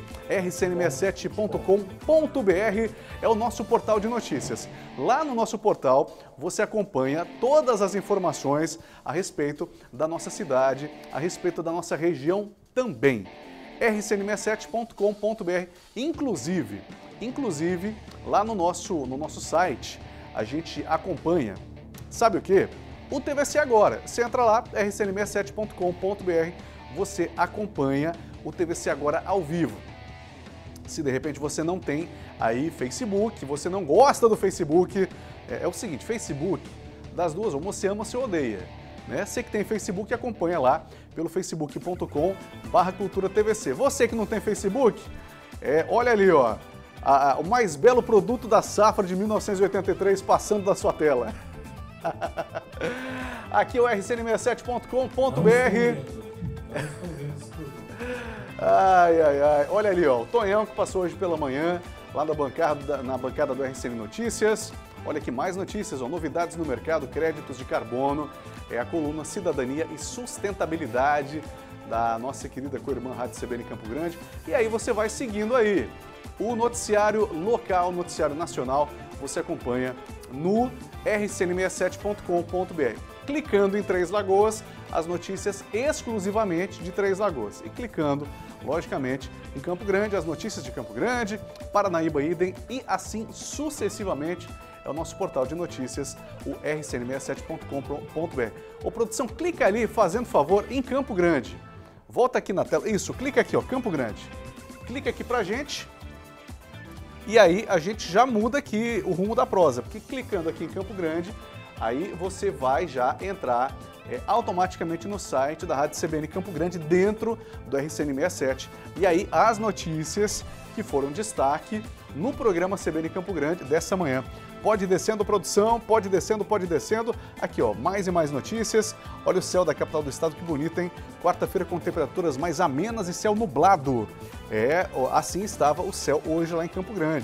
rcn67.com.br é o nosso portal de notícias. Lá no nosso portal você acompanha todas as informações a respeito da nossa cidade, a respeito da nossa região também. rcn67.com.br, inclusive lá no nosso site a gente acompanha, sabe o quê? O TVC Agora. Você entra lá, rcn67.com.br, você acompanha o TVC Agora ao vivo. Se de repente você não tem aí Facebook, você não gosta do Facebook, é o seguinte, Facebook, das duas, ou você ama ou você odeia. Né? Você que tem Facebook, acompanha lá pelo facebook.com/culturatvc. Você que não tem Facebook, olha ali, ó, o mais belo produto da safra de 1983 passando da sua tela. Aqui é o rcn67.com.br. Ai, ai, ai. Olha ali, ó, o Tonhão que passou hoje pela manhã, lá na bancada do RCN Notícias. Olha aqui mais notícias, ó, novidades no mercado, créditos de carbono, a coluna Cidadania e Sustentabilidade da nossa querida co-irmã Rádio CBN Campo Grande. E aí você vai seguindo aí o noticiário local, noticiário nacional, você acompanha no rcn67.com.br. Clicando em Três Lagoas, as notícias exclusivamente de Três Lagoas. E clicando, logicamente, em Campo Grande, as notícias de Campo Grande, Paranaíba idem e assim sucessivamente. É o nosso portal de notícias, o rcn67.com.br. Ô produção, clica ali, fazendo favor, em Campo Grande. Volta aqui na tela. Isso, clica aqui, ó, Campo Grande. Clica aqui pra gente. E aí a gente já muda aqui o rumo da prosa, porque clicando aqui em Campo Grande, aí você vai já entrar automaticamente no site da Rádio CBN Campo Grande, dentro do RCN67. E aí as notícias que foram destaque no programa CBN Campo Grande dessa manhã. Pode ir descendo, produção, pode ir descendo, pode ir descendo. Aqui, ó, mais e mais notícias. Olha o céu da capital do estado, que bonito, hein? Quarta-feira com temperaturas mais amenas e céu nublado. Assim estava o céu hoje lá em Campo Grande.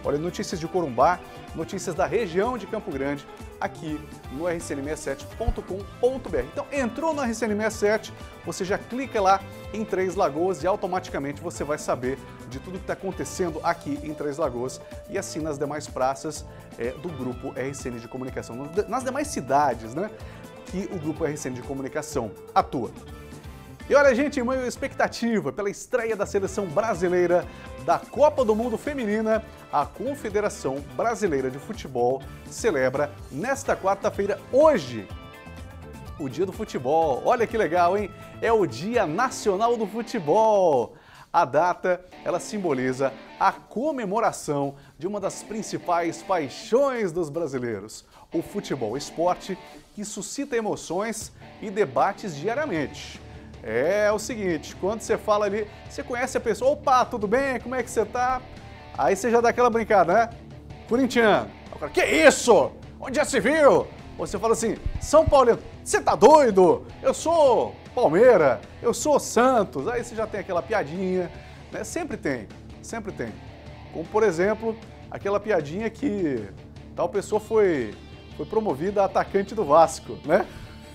Olha, notícias de Corumbá, notícias da região de Campo Grande, aqui no rcn67.com.br. Então, entrou no RCN67, você já clica lá em Três Lagoas e automaticamente você vai saber de tudo que está acontecendo aqui em Três Lagoas e assim nas demais praças do Grupo RCN de Comunicação, nas demais cidades, né, que o Grupo RCN de Comunicação atua. E olha, gente, uma expectativa pela estreia da seleção brasileira da Copa do Mundo Feminina, a Confederação Brasileira de Futebol celebra nesta quarta-feira, hoje, o Dia do Futebol. Olha que legal, hein? É o Dia Nacional do Futebol. A data, ela simboliza a comemoração de uma das principais paixões dos brasileiros, o futebol, esporte que suscita emoções e debates diariamente. É o seguinte, quando você fala ali, você conhece a pessoa, opa, tudo bem, como é que você tá? Aí você já dá aquela brincada, né? Corintiano. O cara, que isso? Onde já se viu? Ou você fala assim, São Paulo, você tá doido? Eu sou Palmeira, eu sou Santos. Aí você já tem aquela piadinha, né? Sempre tem. Como, por exemplo, aquela piadinha que tal pessoa foi promovida a atacante do Vasco, né?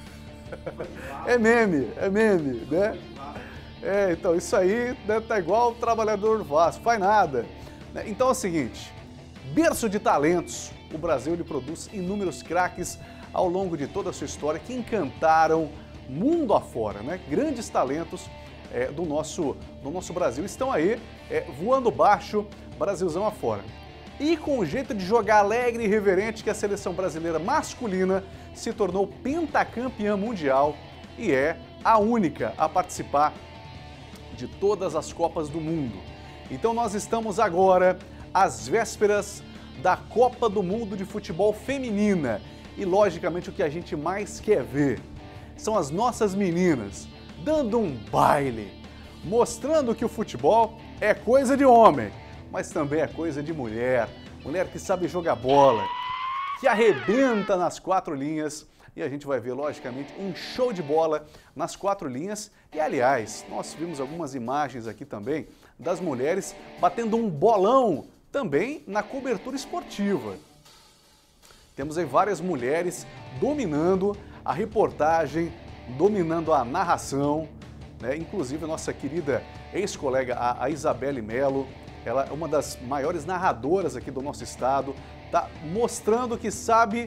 É meme, né? Então isso aí, né, tá igual o trabalhador do Vasco, faz nada. Então é o seguinte, berço de talentos, o Brasil ele produz inúmeros craques ao longo de toda a sua história que encantaram mundo afora, né? Grandes talentos do nosso Brasil estão aí voando baixo, Brasilzão afora. E com o jeito de jogar alegre e irreverente que a seleção brasileira masculina se tornou pentacampeã mundial e é a única a participar de todas as Copas do Mundo. Então nós estamos agora às vésperas da Copa do Mundo de Futebol Feminina e logicamente o que a gente mais quer ver são as nossas meninas dando um baile, mostrando que o futebol é coisa de homem, mas também é coisa de mulher, mulher que sabe jogar bola, que arrebenta nas quatro linhas e a gente vai ver, logicamente, um show de bola nas quatro linhas e, aliás, nós vimos algumas imagens aqui também das mulheres batendo um bolão também na cobertura esportiva. Temos aí várias mulheres dominando a reportagem, dominando a narração, né? Inclusive a nossa querida ex-colega, a Isabelle Melo, ela é uma das maiores narradoras aqui do nosso estado, tá mostrando que sabe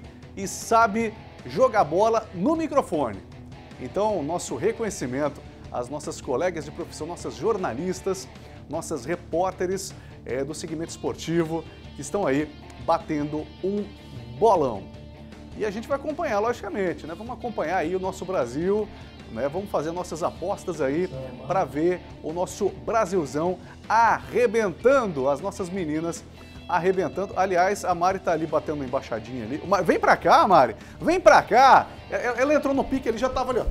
jogar bola no microfone. Então, nosso reconhecimento às nossas colegas de profissão, nossas jornalistas, nossas repórteres do segmento esportivo, que estão aí batendo um bolão. E a gente vai acompanhar, logicamente, né? Vamos acompanhar aí o nosso Brasil, né? Vamos fazer nossas apostas aí para ver o nosso Brasilzão arrebentando, as nossas meninas arrebentando. Aliás, a Mari tá ali batendo uma embaixadinha ali. Vem pra cá, Mari, vem pra cá. Ela entrou no pique ali, já tava ali, ó.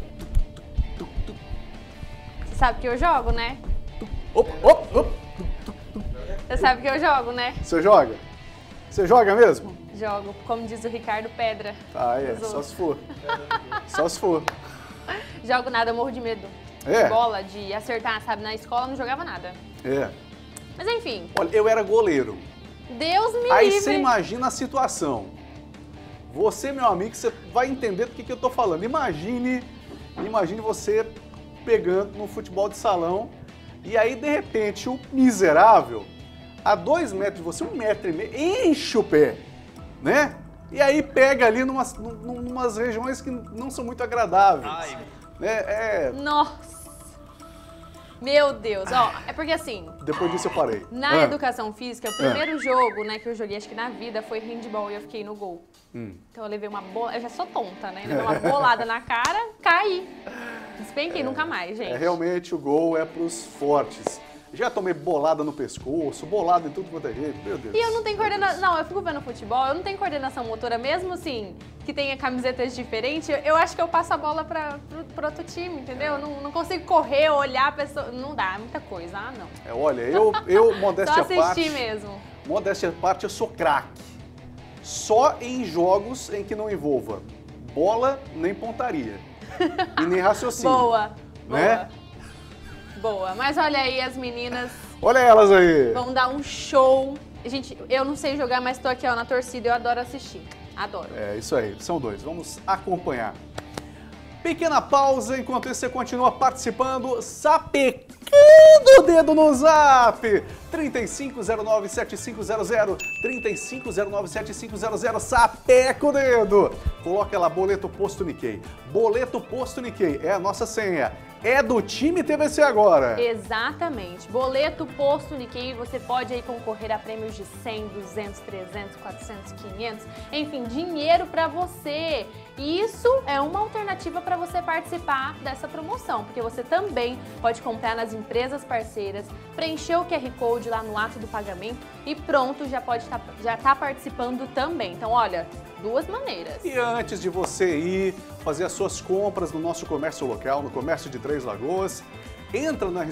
Você sabe que eu jogo, né? Você sabe que eu jogo, né? Você joga? Você joga mesmo? Jogo, como diz o Ricardo, pedra. Ah, é, só se for. Só se for. Jogo nada, eu morro de medo. De bola, de acertar, sabe? Na escola eu não jogava nada. Mas enfim. Olha, eu era goleiro. Deus me livre. Aí você imagina a situação. Você, meu amigo, você vai entender do que eu tô falando. Imagine você pegando no futebol de salão e aí, de repente, o miserável, a 2 metros de você, 1,5 metros, enche o pé, né? E aí pega ali numas regiões que não são muito agradáveis. Né? Nossa! Meu Deus, ó, é porque assim... Depois disso eu parei. Na educação física, o primeiro jogo, né, que eu joguei, acho que na vida, foi handball e eu fiquei no gol. Então eu levei uma bola, eu já sou tonta, né? Levei uma bolada na cara, caí. Despenquei, nunca mais, gente. Realmente o gol é pros fortes. Já tomei bolada no pescoço, bolada em tudo quanto é jeito, meu Deus. E eu não tenho coordenação, não, eu fico vendo futebol, eu não tenho coordenação motora, mesmo assim, que tenha camisetas diferentes, eu acho que eu passo a bola pro outro time, entendeu? Não consigo correr, olhar a pessoa, não dá, é muita coisa, não. Olha, eu modéstia à parte... Só assistir mesmo. Modéstia à parte, eu sou craque. Só em jogos em que não envolva bola nem pontaria. E nem raciocínio. Boa, né? Boa, mas olha aí as meninas... Olha elas aí! Vão dar um show Gente, eu não sei jogar, mas tô aqui ó, na torcida, eu adoro assistir. Adoro. É isso aí, são dois. Vamos acompanhar. Pequena pausa, enquanto isso você continua participando, sapecando o dedo no zap. 3509-7500, 3509-7500, sapeca o dedo. Coloca lá, boleto posto Nikkei. Boleto posto Nikkei é a nossa senha. É do time TVC agora. Exatamente. Boleto posto Nikkei, você pode aí concorrer a prêmios de 100, 200, 300, 400, 500, enfim, dinheiro para você. E isso é uma alternativa para você participar dessa promoção, porque você também pode comprar nas empresas parceiras, preencher o QR Code lá no ato do pagamento e pronto, já tá participando também. Então, olha, duas maneiras. E antes de você ir fazer as suas compras no nosso comércio local, no comércio de Três Lagoas, entra no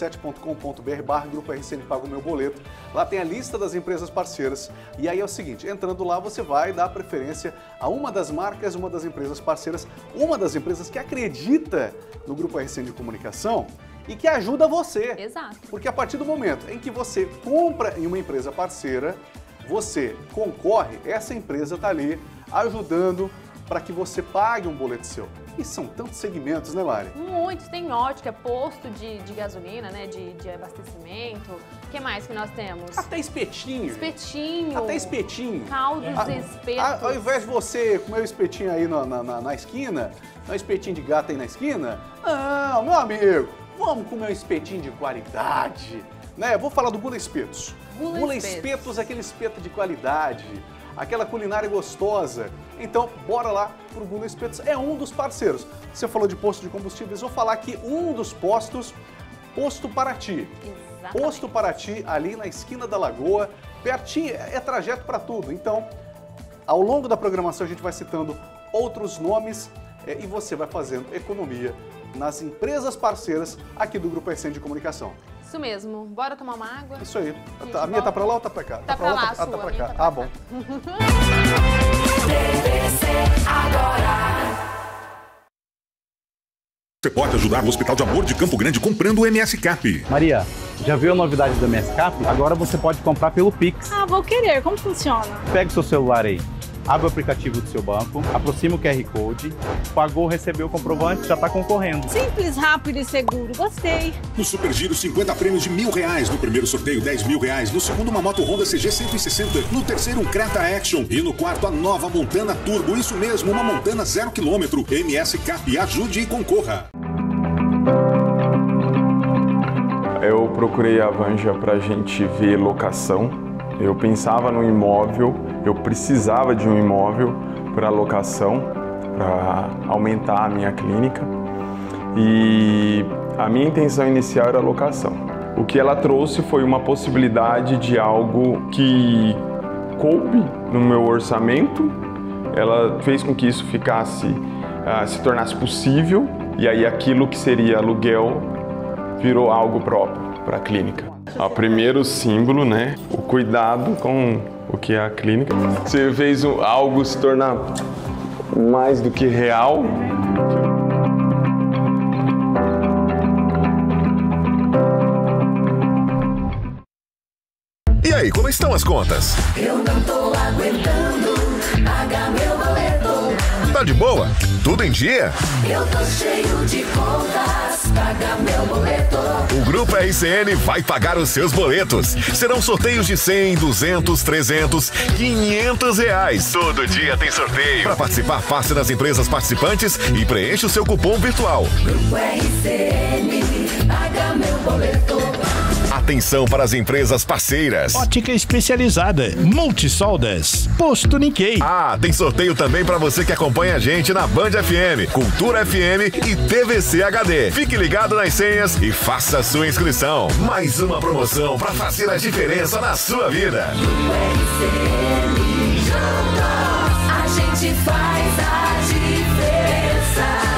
rcn67.com.br/grupo RCN Paga o Meu Boleto. Lá tem a lista das empresas parceiras. E aí é o seguinte, entrando lá você vai dar preferência a uma das marcas, uma das empresas parceiras, uma das empresas que acredita no Grupo RCN de Comunicação e que ajuda você. Exato. Porque a partir do momento em que você compra em uma empresa parceira, você concorre, essa empresa está ali ajudando para que você pague um boleto seu. E são tantos segmentos, né, Mari? Muitos. Tem ótica, posto de gasolina, né, de abastecimento. O que mais que nós temos? Até espetinho. Espetinho. Até espetinho. Caldos e espetos. Ao invés de você comer o espetinho aí na esquina, um espetinho de gato aí na esquina, não, meu amigo, vamos comer um espetinho de qualidade. Né? Vou falar do Gula Espetos. Gula Espetos, aquele espeto de qualidade, aquela culinária gostosa. Então, bora lá pro Gula Espetos. É um dos parceiros. Você falou de posto de combustíveis, vou falar aqui um dos postos, Posto Paraty. Exatamente. Posto Paraty, ali na esquina da Lagoa, pertinho, é trajeto para tudo. Então, ao longo da programação a gente vai citando outros nomes e você vai fazendo economia nas empresas parceiras aqui do Grupo RCN de Comunicação. Isso mesmo. Bora tomar uma água? Isso aí. A minha tá pra lá ou tá pra cá? Tá pra lá, tá pra cá. Tá bom. Você pode ajudar no Hospital de Amor de Campo Grande comprando o MS Cap. Maria, já viu a novidade do MS Cap? Agora você pode comprar pelo Pix. Ah, vou querer. Como funciona? Pega o seu celular aí, abre o aplicativo do seu banco, aproxima o QR Code, pagou, recebeu o comprovante, já está concorrendo. Simples, rápido e seguro. Gostei. No Super Giro, 50 prêmios de R$1.000. No primeiro sorteio, R$10.000. No segundo, uma moto Honda CG 160. No terceiro, um Creta Action. E no quarto, a nova Montana Turbo. Isso mesmo, uma Montana 0 km. MS Cap, ajude e concorra. Eu procurei a Vanja para a gente ver locação. Eu pensava no imóvel, eu precisava de um imóvel para locação, para aumentar a minha clínica. E a minha intenção inicial era a locação. O que ela trouxe foi uma possibilidade de algo que coube no meu orçamento. Ela fez com que isso se tornasse possível. E aí aquilo que seria aluguel virou algo próprio para a clínica. O primeiro símbolo, né? O cuidado com o que é a clínica. Você fez algo se tornar mais do que real. E aí, como estão as contas? Eu não tô aguentando pagar meu boleto. Tá de boa? Tudo em dia? Eu tô cheio de contas, paga meu boleto. O Grupo RCN vai pagar os seus boletos. Serão sorteios de 100, 200, 300, 500 reais. Todo dia tem sorteio. Para participar, passe nas empresas participantes e preencha o seu cupom virtual. Grupo RCN, paga meu boleto. Atenção para as empresas parceiras. Ótica especializada, Multisoldas, Posto Nikkei. Tem sorteio também para você que acompanha a gente na Band FM, Cultura FM e TVC HD. Fique ligado nas senhas e faça a sua inscrição. Mais uma promoção para fazer a diferença na sua vida. A gente faz a diferença.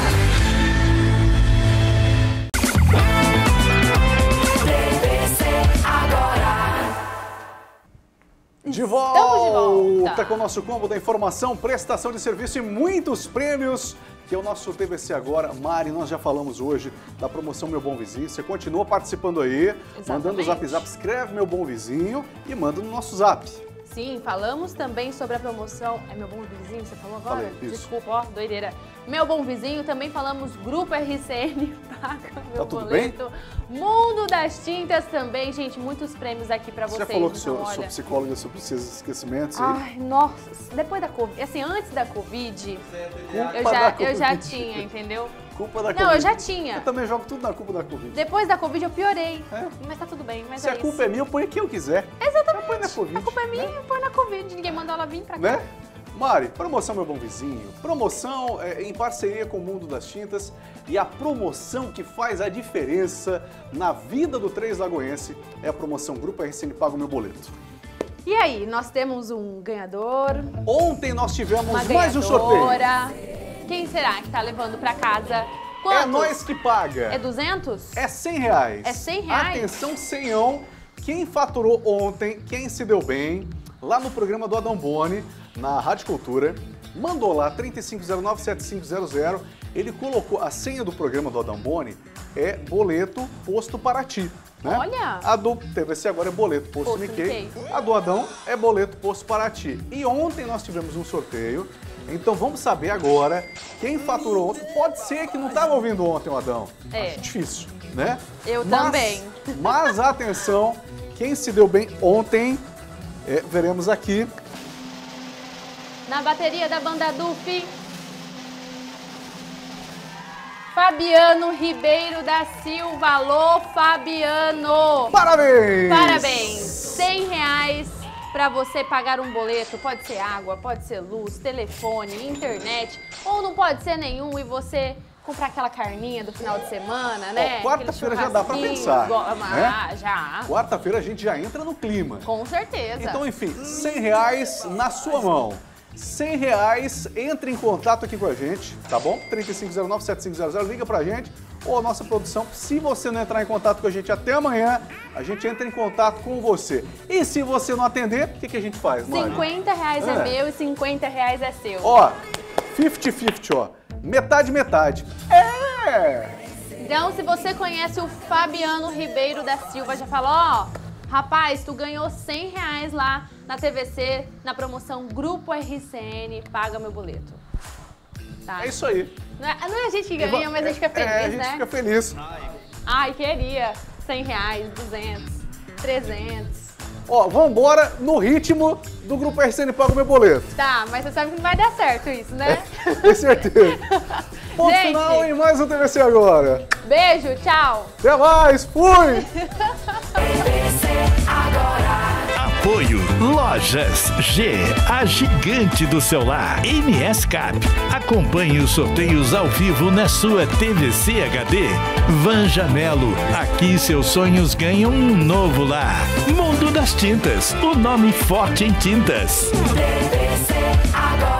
De volta volta com o nosso combo da informação, prestação de serviço e muitos prêmios, que é o nosso TVC Agora. Mari, nós já falamos hoje da promoção Meu Bom Vizinho. Você continua participando aí, mandando o zap, escreve Meu Bom Vizinho e manda no nosso zap. Sim, falamos também sobre a promoção... É Meu Bom Vizinho, você falou agora? Falei, isso. Desculpa, ó, doideira. Meu Bom Vizinho, também falamos Grupo RCN, paga meu tudo boleto. Mundo das Tintas também, gente, muitos prêmios aqui pra vocês. Você já falou que então, sou psicóloga sobre esses esquecimentos aí? Ai, nossa, depois da Covid, assim, antes da Covid, eu já tinha, entendeu? Culpa da Não, Covid. eu já tinha. Eu também jogo tudo na culpa da Covid. Depois da Covid eu piorei, mas tá tudo bem, mas Se a culpa é minha, eu ponho quem eu quiser. Exatamente. Eu ponho na Covid. A culpa é minha, eu ponho na Covid, ninguém mandou ela vir pra cá. Né? Mari, promoção Meu Bom Vizinho, promoção em parceria com o Mundo das Tintas e a promoção que faz a diferença na vida do Três Lagoense é a promoção Grupo RCN Paga o Meu Boleto. E aí, nós temos um ganhador. Ontem nós tivemos uma mais um sorteio. Quem será que tá levando pra casa? Quantos? É nós que paga. É 200? É R$100. É R$100? Atenção, senhor. Quem faturou ontem, quem se deu bem, lá no programa do Adão Boni, na Rádio Cultura, mandou lá 3509-7500, ele colocou a senha do programa do Adão Boni, é boleto posto para ti. Né? Olha! A do TVC Agora é boleto posto Nikkei, a do Adão é boleto posto para ti. E ontem nós tivemos um sorteio, então vamos saber agora quem faturou ontem. Pode ser que não estava ouvindo ontem o Adão. É. Acho difícil, né? Eu também. Mas atenção, quem se deu bem ontem, veremos aqui. Na bateria da banda Dufi, Fabiano Ribeiro da Silva. Alô, Fabiano! Parabéns! Parabéns! R$100 para você pagar um boleto. Pode ser água, pode ser luz, telefone, internet, ou não pode ser nenhum e você comprar aquela carninha do final de semana, né? Quarta-feira já dá para pensar. Né? Já. Quarta-feira a gente já entra no clima. Com certeza. Então, enfim, R$100 na sua mão. R$100, entre em contato aqui com a gente, tá bom? 3509-7500, liga pra gente, ou a nossa produção. Se você não entrar em contato com a gente até amanhã, a gente entra em contato com você. E se você não atender, o que a gente faz, Mari? R$50 é meu e R$50 é seu. Ó, 50-50, ó. Metade, metade. Então, se você conhece o Fabiano Ribeiro da Silva, já falou, ó, rapaz, tu ganhou R$100 lá na TVC, na promoção Grupo RCN, paga meu boleto. Tá? É isso aí. Não é a gente que ganha, mas a gente fica feliz, a gente fica feliz. Ai, queria R$100, 200, 300. Ó, vambora no ritmo do Grupo RCN Paga o Meu Boleto. Tá, mas você sabe que não vai dar certo isso, né? Tem certeza. Ponto final em mais um TVC Agora. Beijo, tchau. Até mais, fui! TVC Agora. Apoio Lojas G, a gigante do celular. MS Cap. Acompanhe os sorteios ao vivo na sua TVC HD. Vanja Melo, aqui seus sonhos ganham um novo lar. Mundo das Tintas, o nome forte em tintas. TVC Agora.